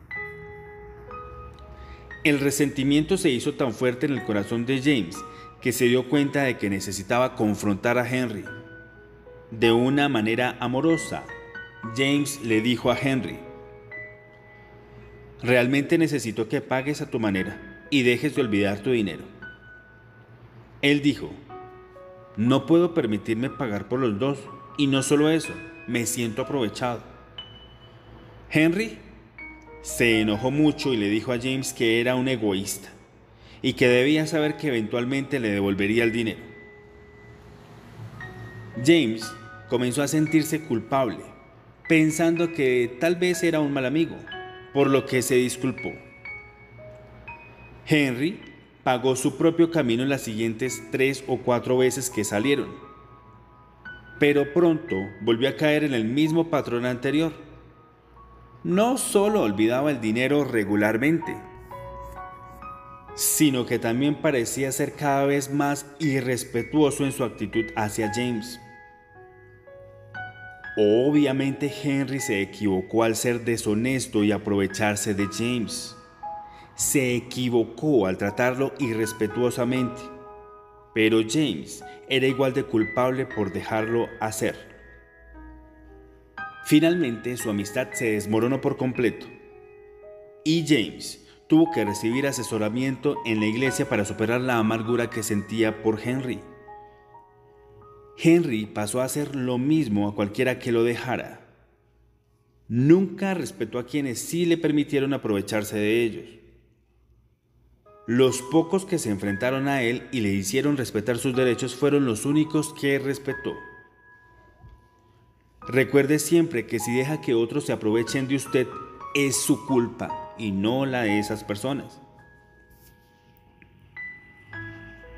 El resentimiento se hizo tan fuerte en el corazón de James que se dio cuenta de que necesitaba confrontar a Henry. De una manera amorosa, James le dijo a Henry: realmente necesito que pagues a tu manera y dejes de olvidar tu dinero. Él dijo: no puedo permitirme pagar por los dos, y no solo eso, me siento aprovechado. Henry se enojó mucho y le dijo a James que era un egoísta y que debía saber que eventualmente le devolvería el dinero. James comenzó a sentirse culpable, pensando que tal vez era un mal amigo, por lo que se disculpó. Henry pagó su propio camino en las siguientes 3 o 4 veces que salieron, pero pronto volvió a caer en el mismo patrón anterior. No solo olvidaba el dinero regularmente, sino que también parecía ser cada vez más irrespetuoso en su actitud hacia James. Obviamente Henry se equivocó al ser deshonesto y aprovecharse de James. Se equivocó al tratarlo irrespetuosamente, pero James era igual de culpable por dejarlo hacer. Finalmente su amistad se desmoronó por completo y James tuvo que recibir asesoramiento en la iglesia para superar la amargura que sentía por Henry. Henry pasó a hacer lo mismo a cualquiera que lo dejara. Nunca respetó a quienes sí le permitieron aprovecharse de ellos. Los pocos que se enfrentaron a él y le hicieron respetar sus derechos fueron los únicos que respetó. Recuerde siempre que si deja que otros se aprovechen de usted, es su culpa y no la de esas personas.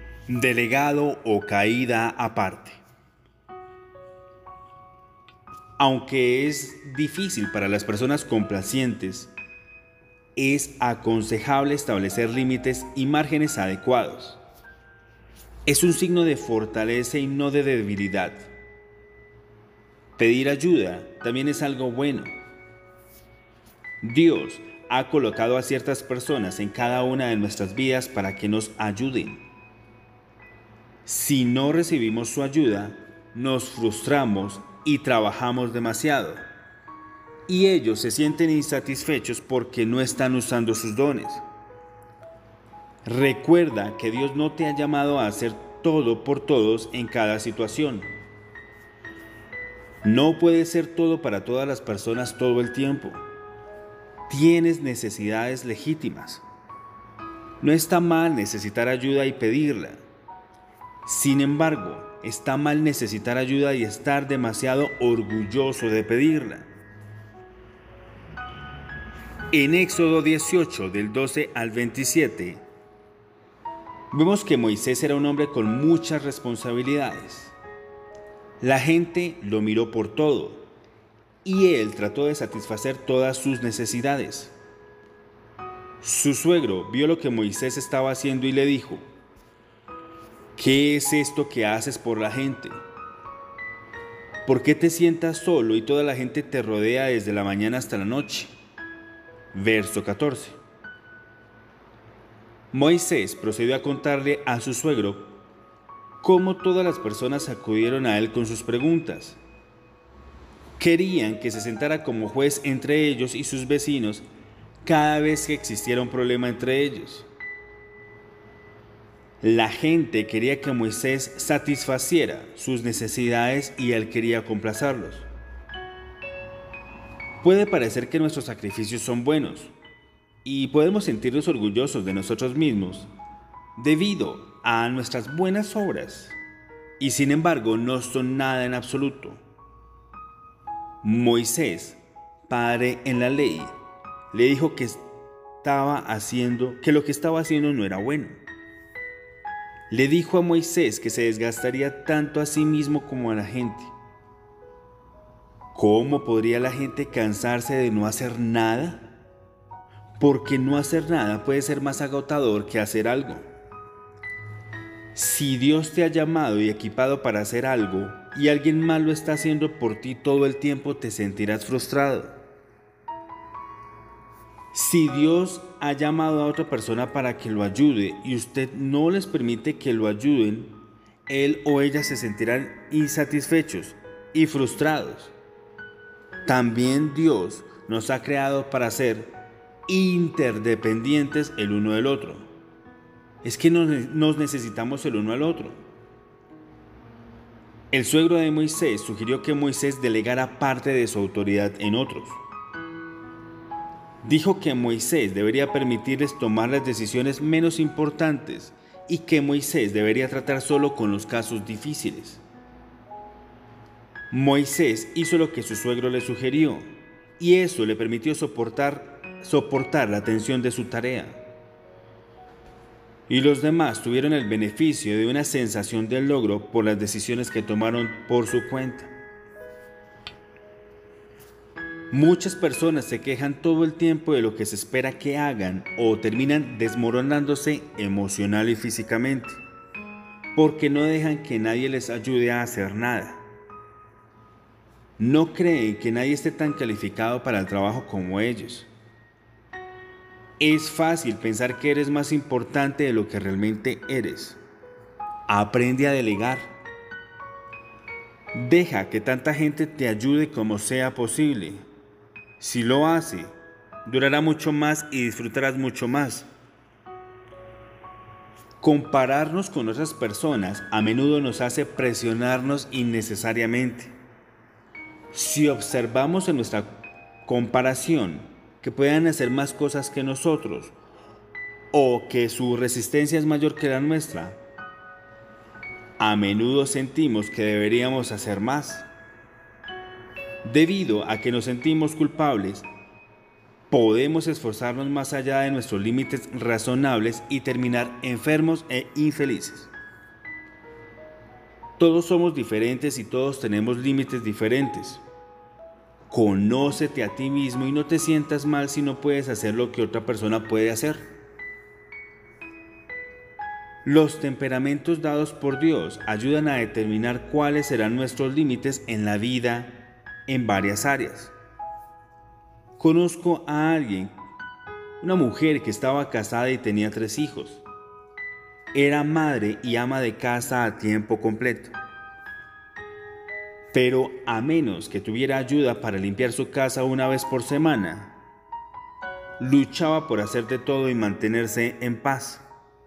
Delegado o caída aparte. Aunque es difícil para las personas complacientes, es aconsejable establecer límites y márgenes adecuados. Es un signo de fortaleza y no de debilidad. Pedir ayuda también es algo bueno. Dios ha colocado a ciertas personas en cada una de nuestras vidas para que nos ayuden. Si no recibimos su ayuda, nos frustramos y trabajamos demasiado. Y ellos se sienten insatisfechos porque no están usando sus dones. Recuerda que Dios no te ha llamado a hacer todo por todos en cada situación. No puedes ser todo para todas las personas todo el tiempo. Tienes necesidades legítimas. No está mal necesitar ayuda y pedirla. Sin embargo, está mal necesitar ayuda y estar demasiado orgulloso de pedirla. En Éxodo 18, del 12 al 27, vemos que Moisés era un hombre con muchas responsabilidades. La gente lo miró por todo y él trató de satisfacer todas sus necesidades. Su suegro vio lo que Moisés estaba haciendo y le dijo: ¿qué es esto que haces por la gente? ¿Por qué te sientas solo y toda la gente te rodea desde la mañana hasta la noche? Verso 14. Moisés procedió a contarle a su suegro cómo todas las personas acudieron a él con sus preguntas. Querían que se sentara como juez entre ellos y sus vecinos cada vez que existiera un problema entre ellos. La gente quería que Moisés satisfaciera sus necesidades y él quería complacerlos. Puede parecer que nuestros sacrificios son buenos y podemos sentirnos orgullosos de nosotros mismos debido a nuestras buenas obras, y sin embargo no son nada en absoluto. Moisés, padre en la ley, le dijo que lo que estaba haciendo no era bueno. Le dijo a Moisés que se desgastaría tanto a sí mismo como a la gente. ¿Cómo podría la gente cansarse de no hacer nada? Porque no hacer nada puede ser más agotador que hacer algo. Si Dios te ha llamado y equipado para hacer algo y alguien más lo está haciendo por ti todo el tiempo, te sentirás frustrado. Si Dios ha llamado a otra persona para que lo ayude y usted no les permite que lo ayuden, él o ella se sentirán insatisfechos y frustrados. También Dios nos ha creado para ser interdependientes el uno del otro. Es que nos necesitamos el uno al otro. El suegro de Moisés sugirió que Moisés delegara parte de su autoridad en otros. Dijo que Moisés debería permitirles tomar las decisiones menos importantes y que Moisés debería tratar solo con los casos difíciles. Moisés hizo lo que su suegro le sugirió y eso le permitió soportar la tensión de su tarea. Y los demás tuvieron el beneficio de una sensación de logro por las decisiones que tomaron por su cuenta. Muchas personas se quejan todo el tiempo de lo que se espera que hagan o terminan desmoronándose emocional y físicamente, porque no dejan que nadie les ayude a hacer nada. No creen que nadie esté tan calificado para el trabajo como ellos. Es fácil pensar que eres más importante de lo que realmente eres. Aprende a delegar. Deja que tanta gente te ayude como sea posible. Si lo hace, durará mucho más y disfrutarás mucho más. Compararnos con otras personas a menudo nos hace presionarnos innecesariamente. Si observamos en nuestra comparación que puedan hacer más cosas que nosotros o que su resistencia es mayor que la nuestra, a menudo sentimos que deberíamos hacer más. Debido a que nos sentimos culpables, podemos esforzarnos más allá de nuestros límites razonables y terminar enfermos e infelices. Todos somos diferentes y todos tenemos límites diferentes. Conócete a ti mismo y no te sientas mal si no puedes hacer lo que otra persona puede hacer. Los temperamentos dados por Dios ayudan a determinar cuáles serán nuestros límites en la vida en varias áreas. Conozco a alguien, una mujer que estaba casada y tenía 3 hijos. Era madre y ama de casa a tiempo completo. Pero a menos que tuviera ayuda para limpiar su casa una vez por semana, luchaba por hacer de todo y mantenerse en paz.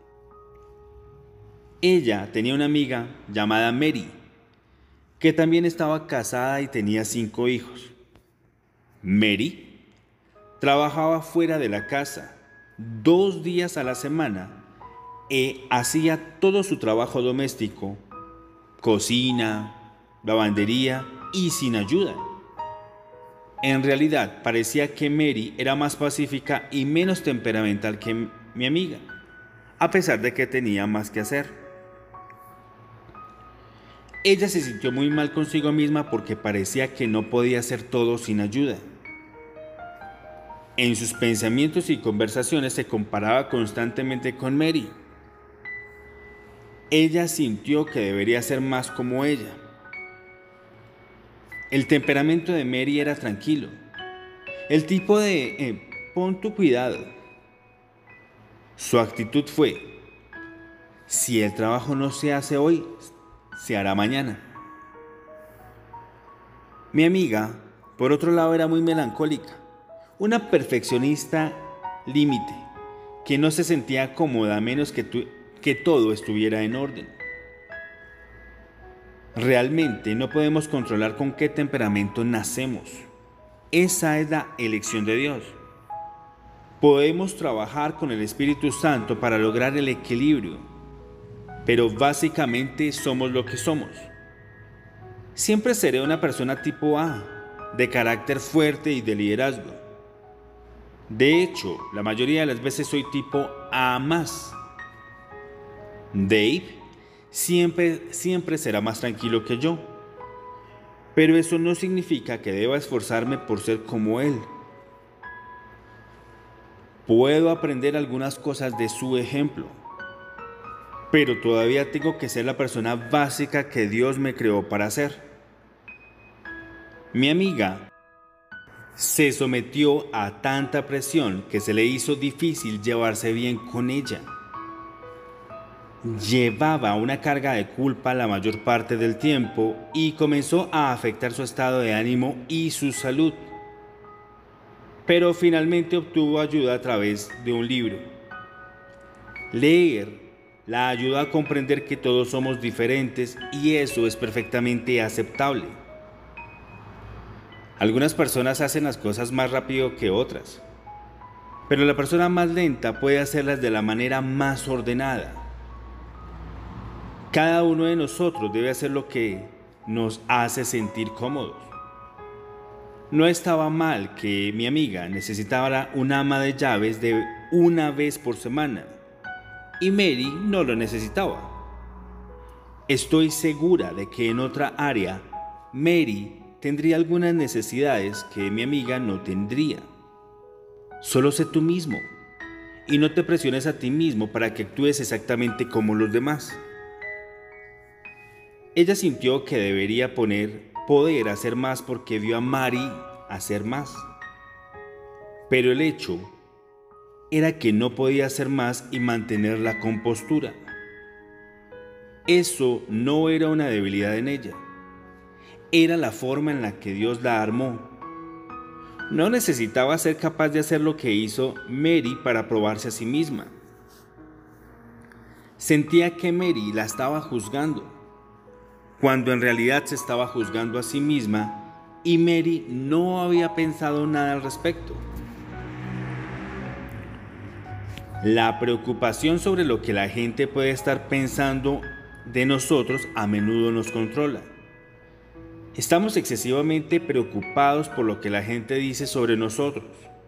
Ella tenía una amiga llamada Mary, que también estaba casada y tenía 5 hijos. Mary trabajaba fuera de la casa 2 días a la semana e hacía todo su trabajo doméstico, cocina, lavandería y sin ayuda. En realidad parecía que Mary era más pacífica y menos temperamental que mi amiga, a pesar de que tenía más que hacer. Ella se sintió muy mal consigo misma porque parecía que no podía hacer todo sin ayuda. En sus pensamientos y conversaciones se comparaba constantemente con Mary. Ella sintió que debería ser más como ella. El temperamento de Mary era tranquilo, el tipo de pon tu cuidado. Su actitud fue: si el trabajo no se hace hoy, se hará mañana. Mi amiga, por otro lado, era muy melancólica, una perfeccionista límite, que no se sentía cómoda a menos que todo estuviera en orden. Realmente no podemos controlar con qué temperamento nacemos. Esa es la elección de Dios. Podemos trabajar con el Espíritu Santo para lograr el equilibrio, pero básicamente somos lo que somos. Siempre seré una persona tipo A, de carácter fuerte y de liderazgo. De hecho, la mayoría de las veces soy tipo A+. Dave siempre será más tranquilo que yo, pero eso no significa que deba esforzarme por ser como él. Puedo aprender algunas cosas de su ejemplo, pero todavía tengo que ser la persona básica que Dios me creó para ser. Mi amiga se sometió a tanta presión que se le hizo difícil llevarse bien con ella. Llevaba una carga de culpa la mayor parte del tiempo y comenzó a afectar su estado de ánimo y su salud. Pero finalmente obtuvo ayuda a través de un libro. Leer la ayuda a comprender que todos somos diferentes y eso es perfectamente aceptable. Algunas personas hacen las cosas más rápido que otras, pero la persona más lenta puede hacerlas de la manera más ordenada. Cada uno de nosotros debe hacer lo que nos hace sentir cómodos. No estaba mal que mi amiga necesitara un ama de llaves de una vez por semana y Mary no lo necesitaba. Estoy segura de que en otra área Mary tendría algunas necesidades que mi amiga no tendría. Solo sé tú mismo y no te presiones a ti mismo para que actúes exactamente como los demás. Ella sintió que debería poder hacer más porque vio a Mary hacer más. Pero el hecho era que no podía hacer más y mantener la compostura. Eso no era una debilidad en ella. Era la forma en la que Dios la armó. No necesitaba ser capaz de hacer lo que hizo Mary para probarse a sí misma. Sentía que Mary la estaba juzgando, cuando en realidad se estaba juzgando a sí misma y Mary no había pensado nada al respecto. La preocupación sobre lo que la gente puede estar pensando de nosotros a menudo nos controla. Estamos excesivamente preocupados por lo que la gente dice sobre nosotros.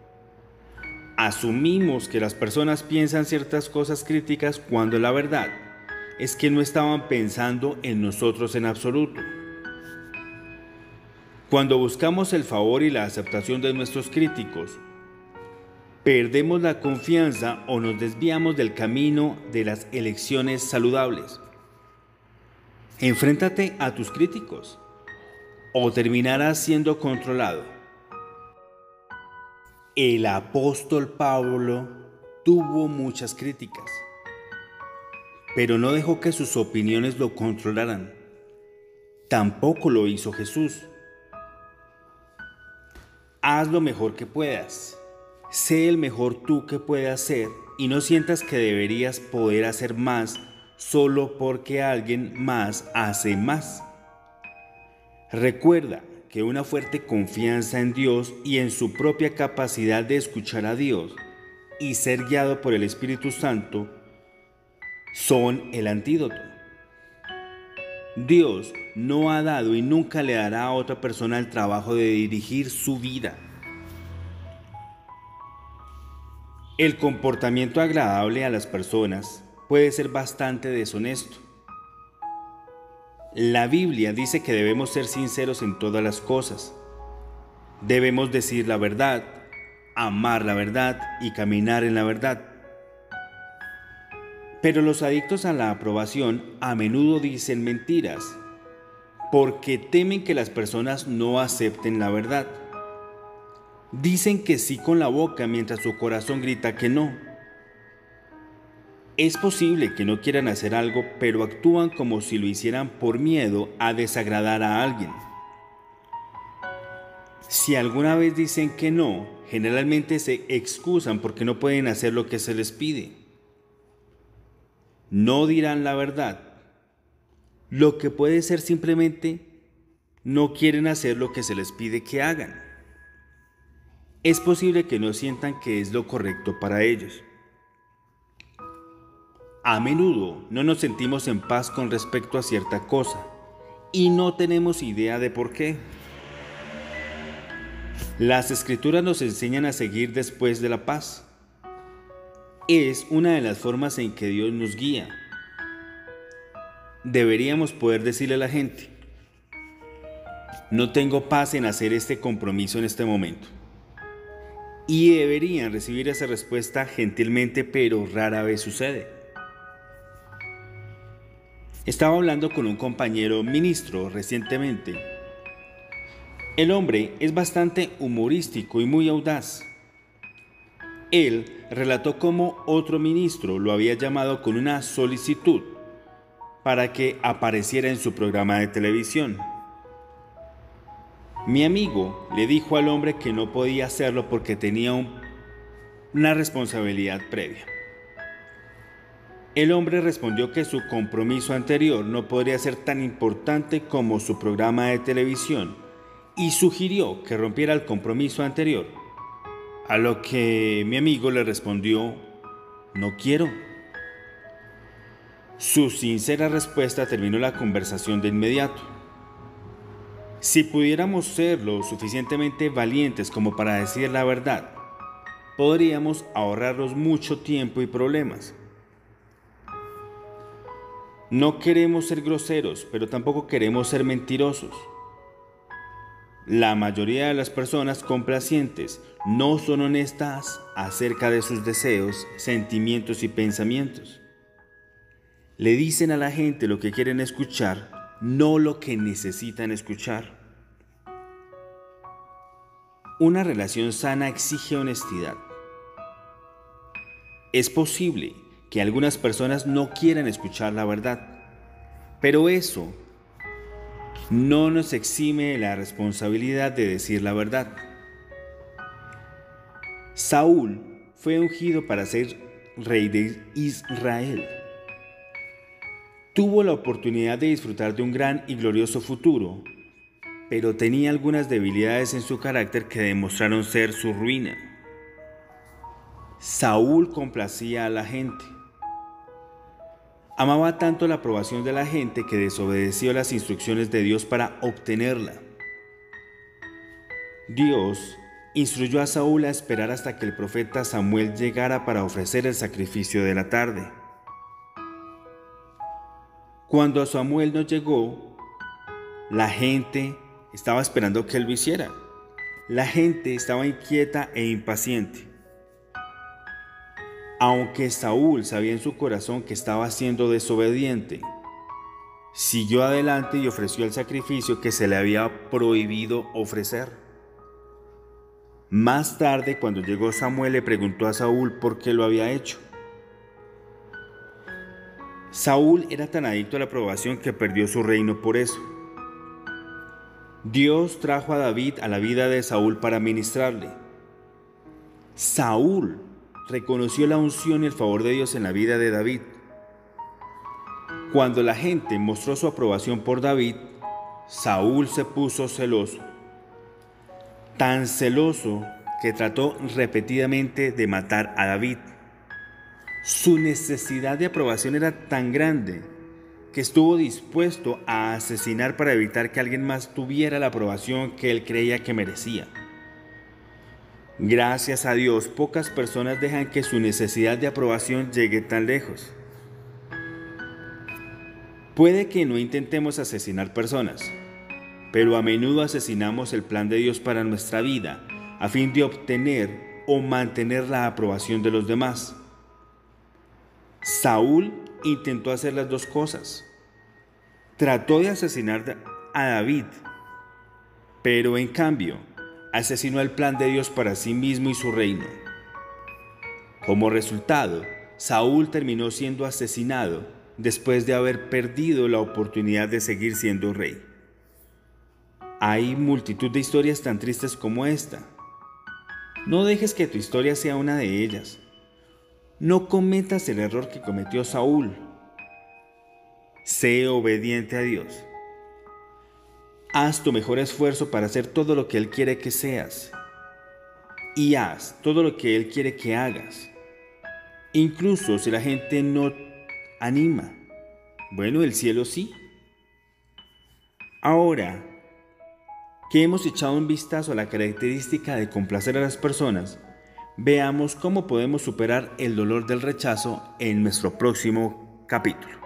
Asumimos que las personas piensan ciertas cosas críticas cuando la verdad es que no estaban pensando en nosotros en absoluto. Cuando buscamos el favor y la aceptación de nuestros críticos, perdemos la confianza o nos desviamos del camino de las elecciones saludables. Enfréntate a tus críticos o terminarás siendo controlado. El apóstol Pablo tuvo muchas críticas, pero no dejó que sus opiniones lo controlaran. Tampoco lo hizo Jesús. Haz lo mejor que puedas. Sé el mejor tú que puedas ser y no sientas que deberías poder hacer más solo porque alguien más hace más. Recuerda que una fuerte confianza en Dios y en su propia capacidad de escuchar a Dios y ser guiado por el Espíritu Santo son el antídoto. Dios no ha dado y nunca le dará a otra persona el trabajo de dirigir su vida. El comportamiento agradable a las personas puede ser bastante deshonesto. La Biblia dice que debemos ser sinceros en todas las cosas. Debemos decir la verdad, amar la verdad y caminar en la verdad. Pero los adictos a la aprobación a menudo dicen mentiras, porque temen que las personas no acepten la verdad. Dicen que sí con la boca mientras su corazón grita que no. Es posible que no quieran hacer algo, pero actúan como si lo hicieran por miedo a desagradar a alguien. Si alguna vez dicen que no, generalmente se excusan porque no pueden hacer lo que se les pide. No dirán la verdad, lo que puede ser simplemente no quieren hacer lo que se les pide que hagan. Es posible que no sientan que es lo correcto para ellos. A menudo no nos sentimos en paz con respecto a cierta cosa y no tenemos idea de por qué. Las Escrituras nos enseñan a seguir después de la paz. Es una de las formas en que Dios nos guía. Deberíamos poder decirle a la gente: no tengo paz en hacer este compromiso en este momento. Y deberían recibir esa respuesta gentilmente, pero rara vez sucede. Estaba hablando con un compañero ministro recientemente. El hombre es bastante humorístico y muy audaz. Él relató cómo otro ministro lo había llamado con una solicitud para que apareciera en su programa de televisión. Mi amigo le dijo al hombre que no podía hacerlo porque tenía una responsabilidad previa. El hombre respondió que su compromiso anterior no podría ser tan importante como su programa de televisión y sugirió que rompiera el compromiso anterior, a lo que mi amigo le respondió: no quiero. Su sincera respuesta terminó la conversación de inmediato. Si pudiéramos ser lo suficientemente valientes como para decir la verdad, podríamos ahorrarnos mucho tiempo y problemas. No queremos ser groseros, pero tampoco queremos ser mentirosos. La mayoría de las personas complacientes no son honestas acerca de sus deseos, sentimientos y pensamientos. Le dicen a la gente lo que quieren escuchar, no lo que necesitan escuchar. Una relación sana exige honestidad. Es posible que algunas personas no quieran escuchar la verdad, pero eso no nos exime de la responsabilidad de decir la verdad. Saúl fue ungido para ser rey de Israel. Tuvo la oportunidad de disfrutar de un gran y glorioso futuro, pero tenía algunas debilidades en su carácter que demostraron ser su ruina. Saúl complacía a la gente. Amaba tanto la aprobación de la gente que desobedeció las instrucciones de Dios para obtenerla. Dios instruyó a Saúl a esperar hasta que el profeta Samuel llegara para ofrecer el sacrificio de la tarde. Cuando Samuel no llegó, la gente estaba esperando que él lo hiciera. La gente estaba inquieta e impaciente. Aunque Saúl sabía en su corazón que estaba siendo desobediente, siguió adelante y ofreció el sacrificio que se le había prohibido ofrecer. Más tarde, cuando llegó Samuel, le preguntó a Saúl por qué lo había hecho. Saúl era tan adicto a la aprobación que perdió su reino por eso. Dios trajo a David a la vida de Saúl para ministrarle. Saúl reconoció la unción y el favor de Dios en la vida de David. Cuando la gente mostró su aprobación por David, Saúl se puso celoso. Tan celoso que trató repetidamente de matar a David. Su necesidad de aprobación era tan grande que estuvo dispuesto a asesinar para evitar que alguien más tuviera la aprobación que él creía que merecía. Gracias a Dios, pocas personas dejan que su necesidad de aprobación llegue tan lejos. Puede que no intentemos asesinar personas, pero a menudo asesinamos el plan de Dios para nuestra vida a fin de obtener o mantener la aprobación de los demás. Saúl intentó hacer las dos cosas. Trató de asesinar a David, pero en cambio asesinó el plan de Dios para sí mismo y su reino. Como resultado, Saúl terminó siendo asesinado después de haber perdido la oportunidad de seguir siendo rey. Hay multitud de historias tan tristes como esta. No dejes que tu historia sea una de ellas. No cometas el error que cometió Saúl. Sé obediente a Dios. Haz tu mejor esfuerzo para hacer todo lo que Él quiere que seas. Y haz todo lo que Él quiere que hagas. Incluso si la gente no anima. Bueno, el cielo sí. Ahora que hemos echado un vistazo a la característica de complacer a las personas, veamos cómo podemos superar el dolor del rechazo en nuestro próximo capítulo.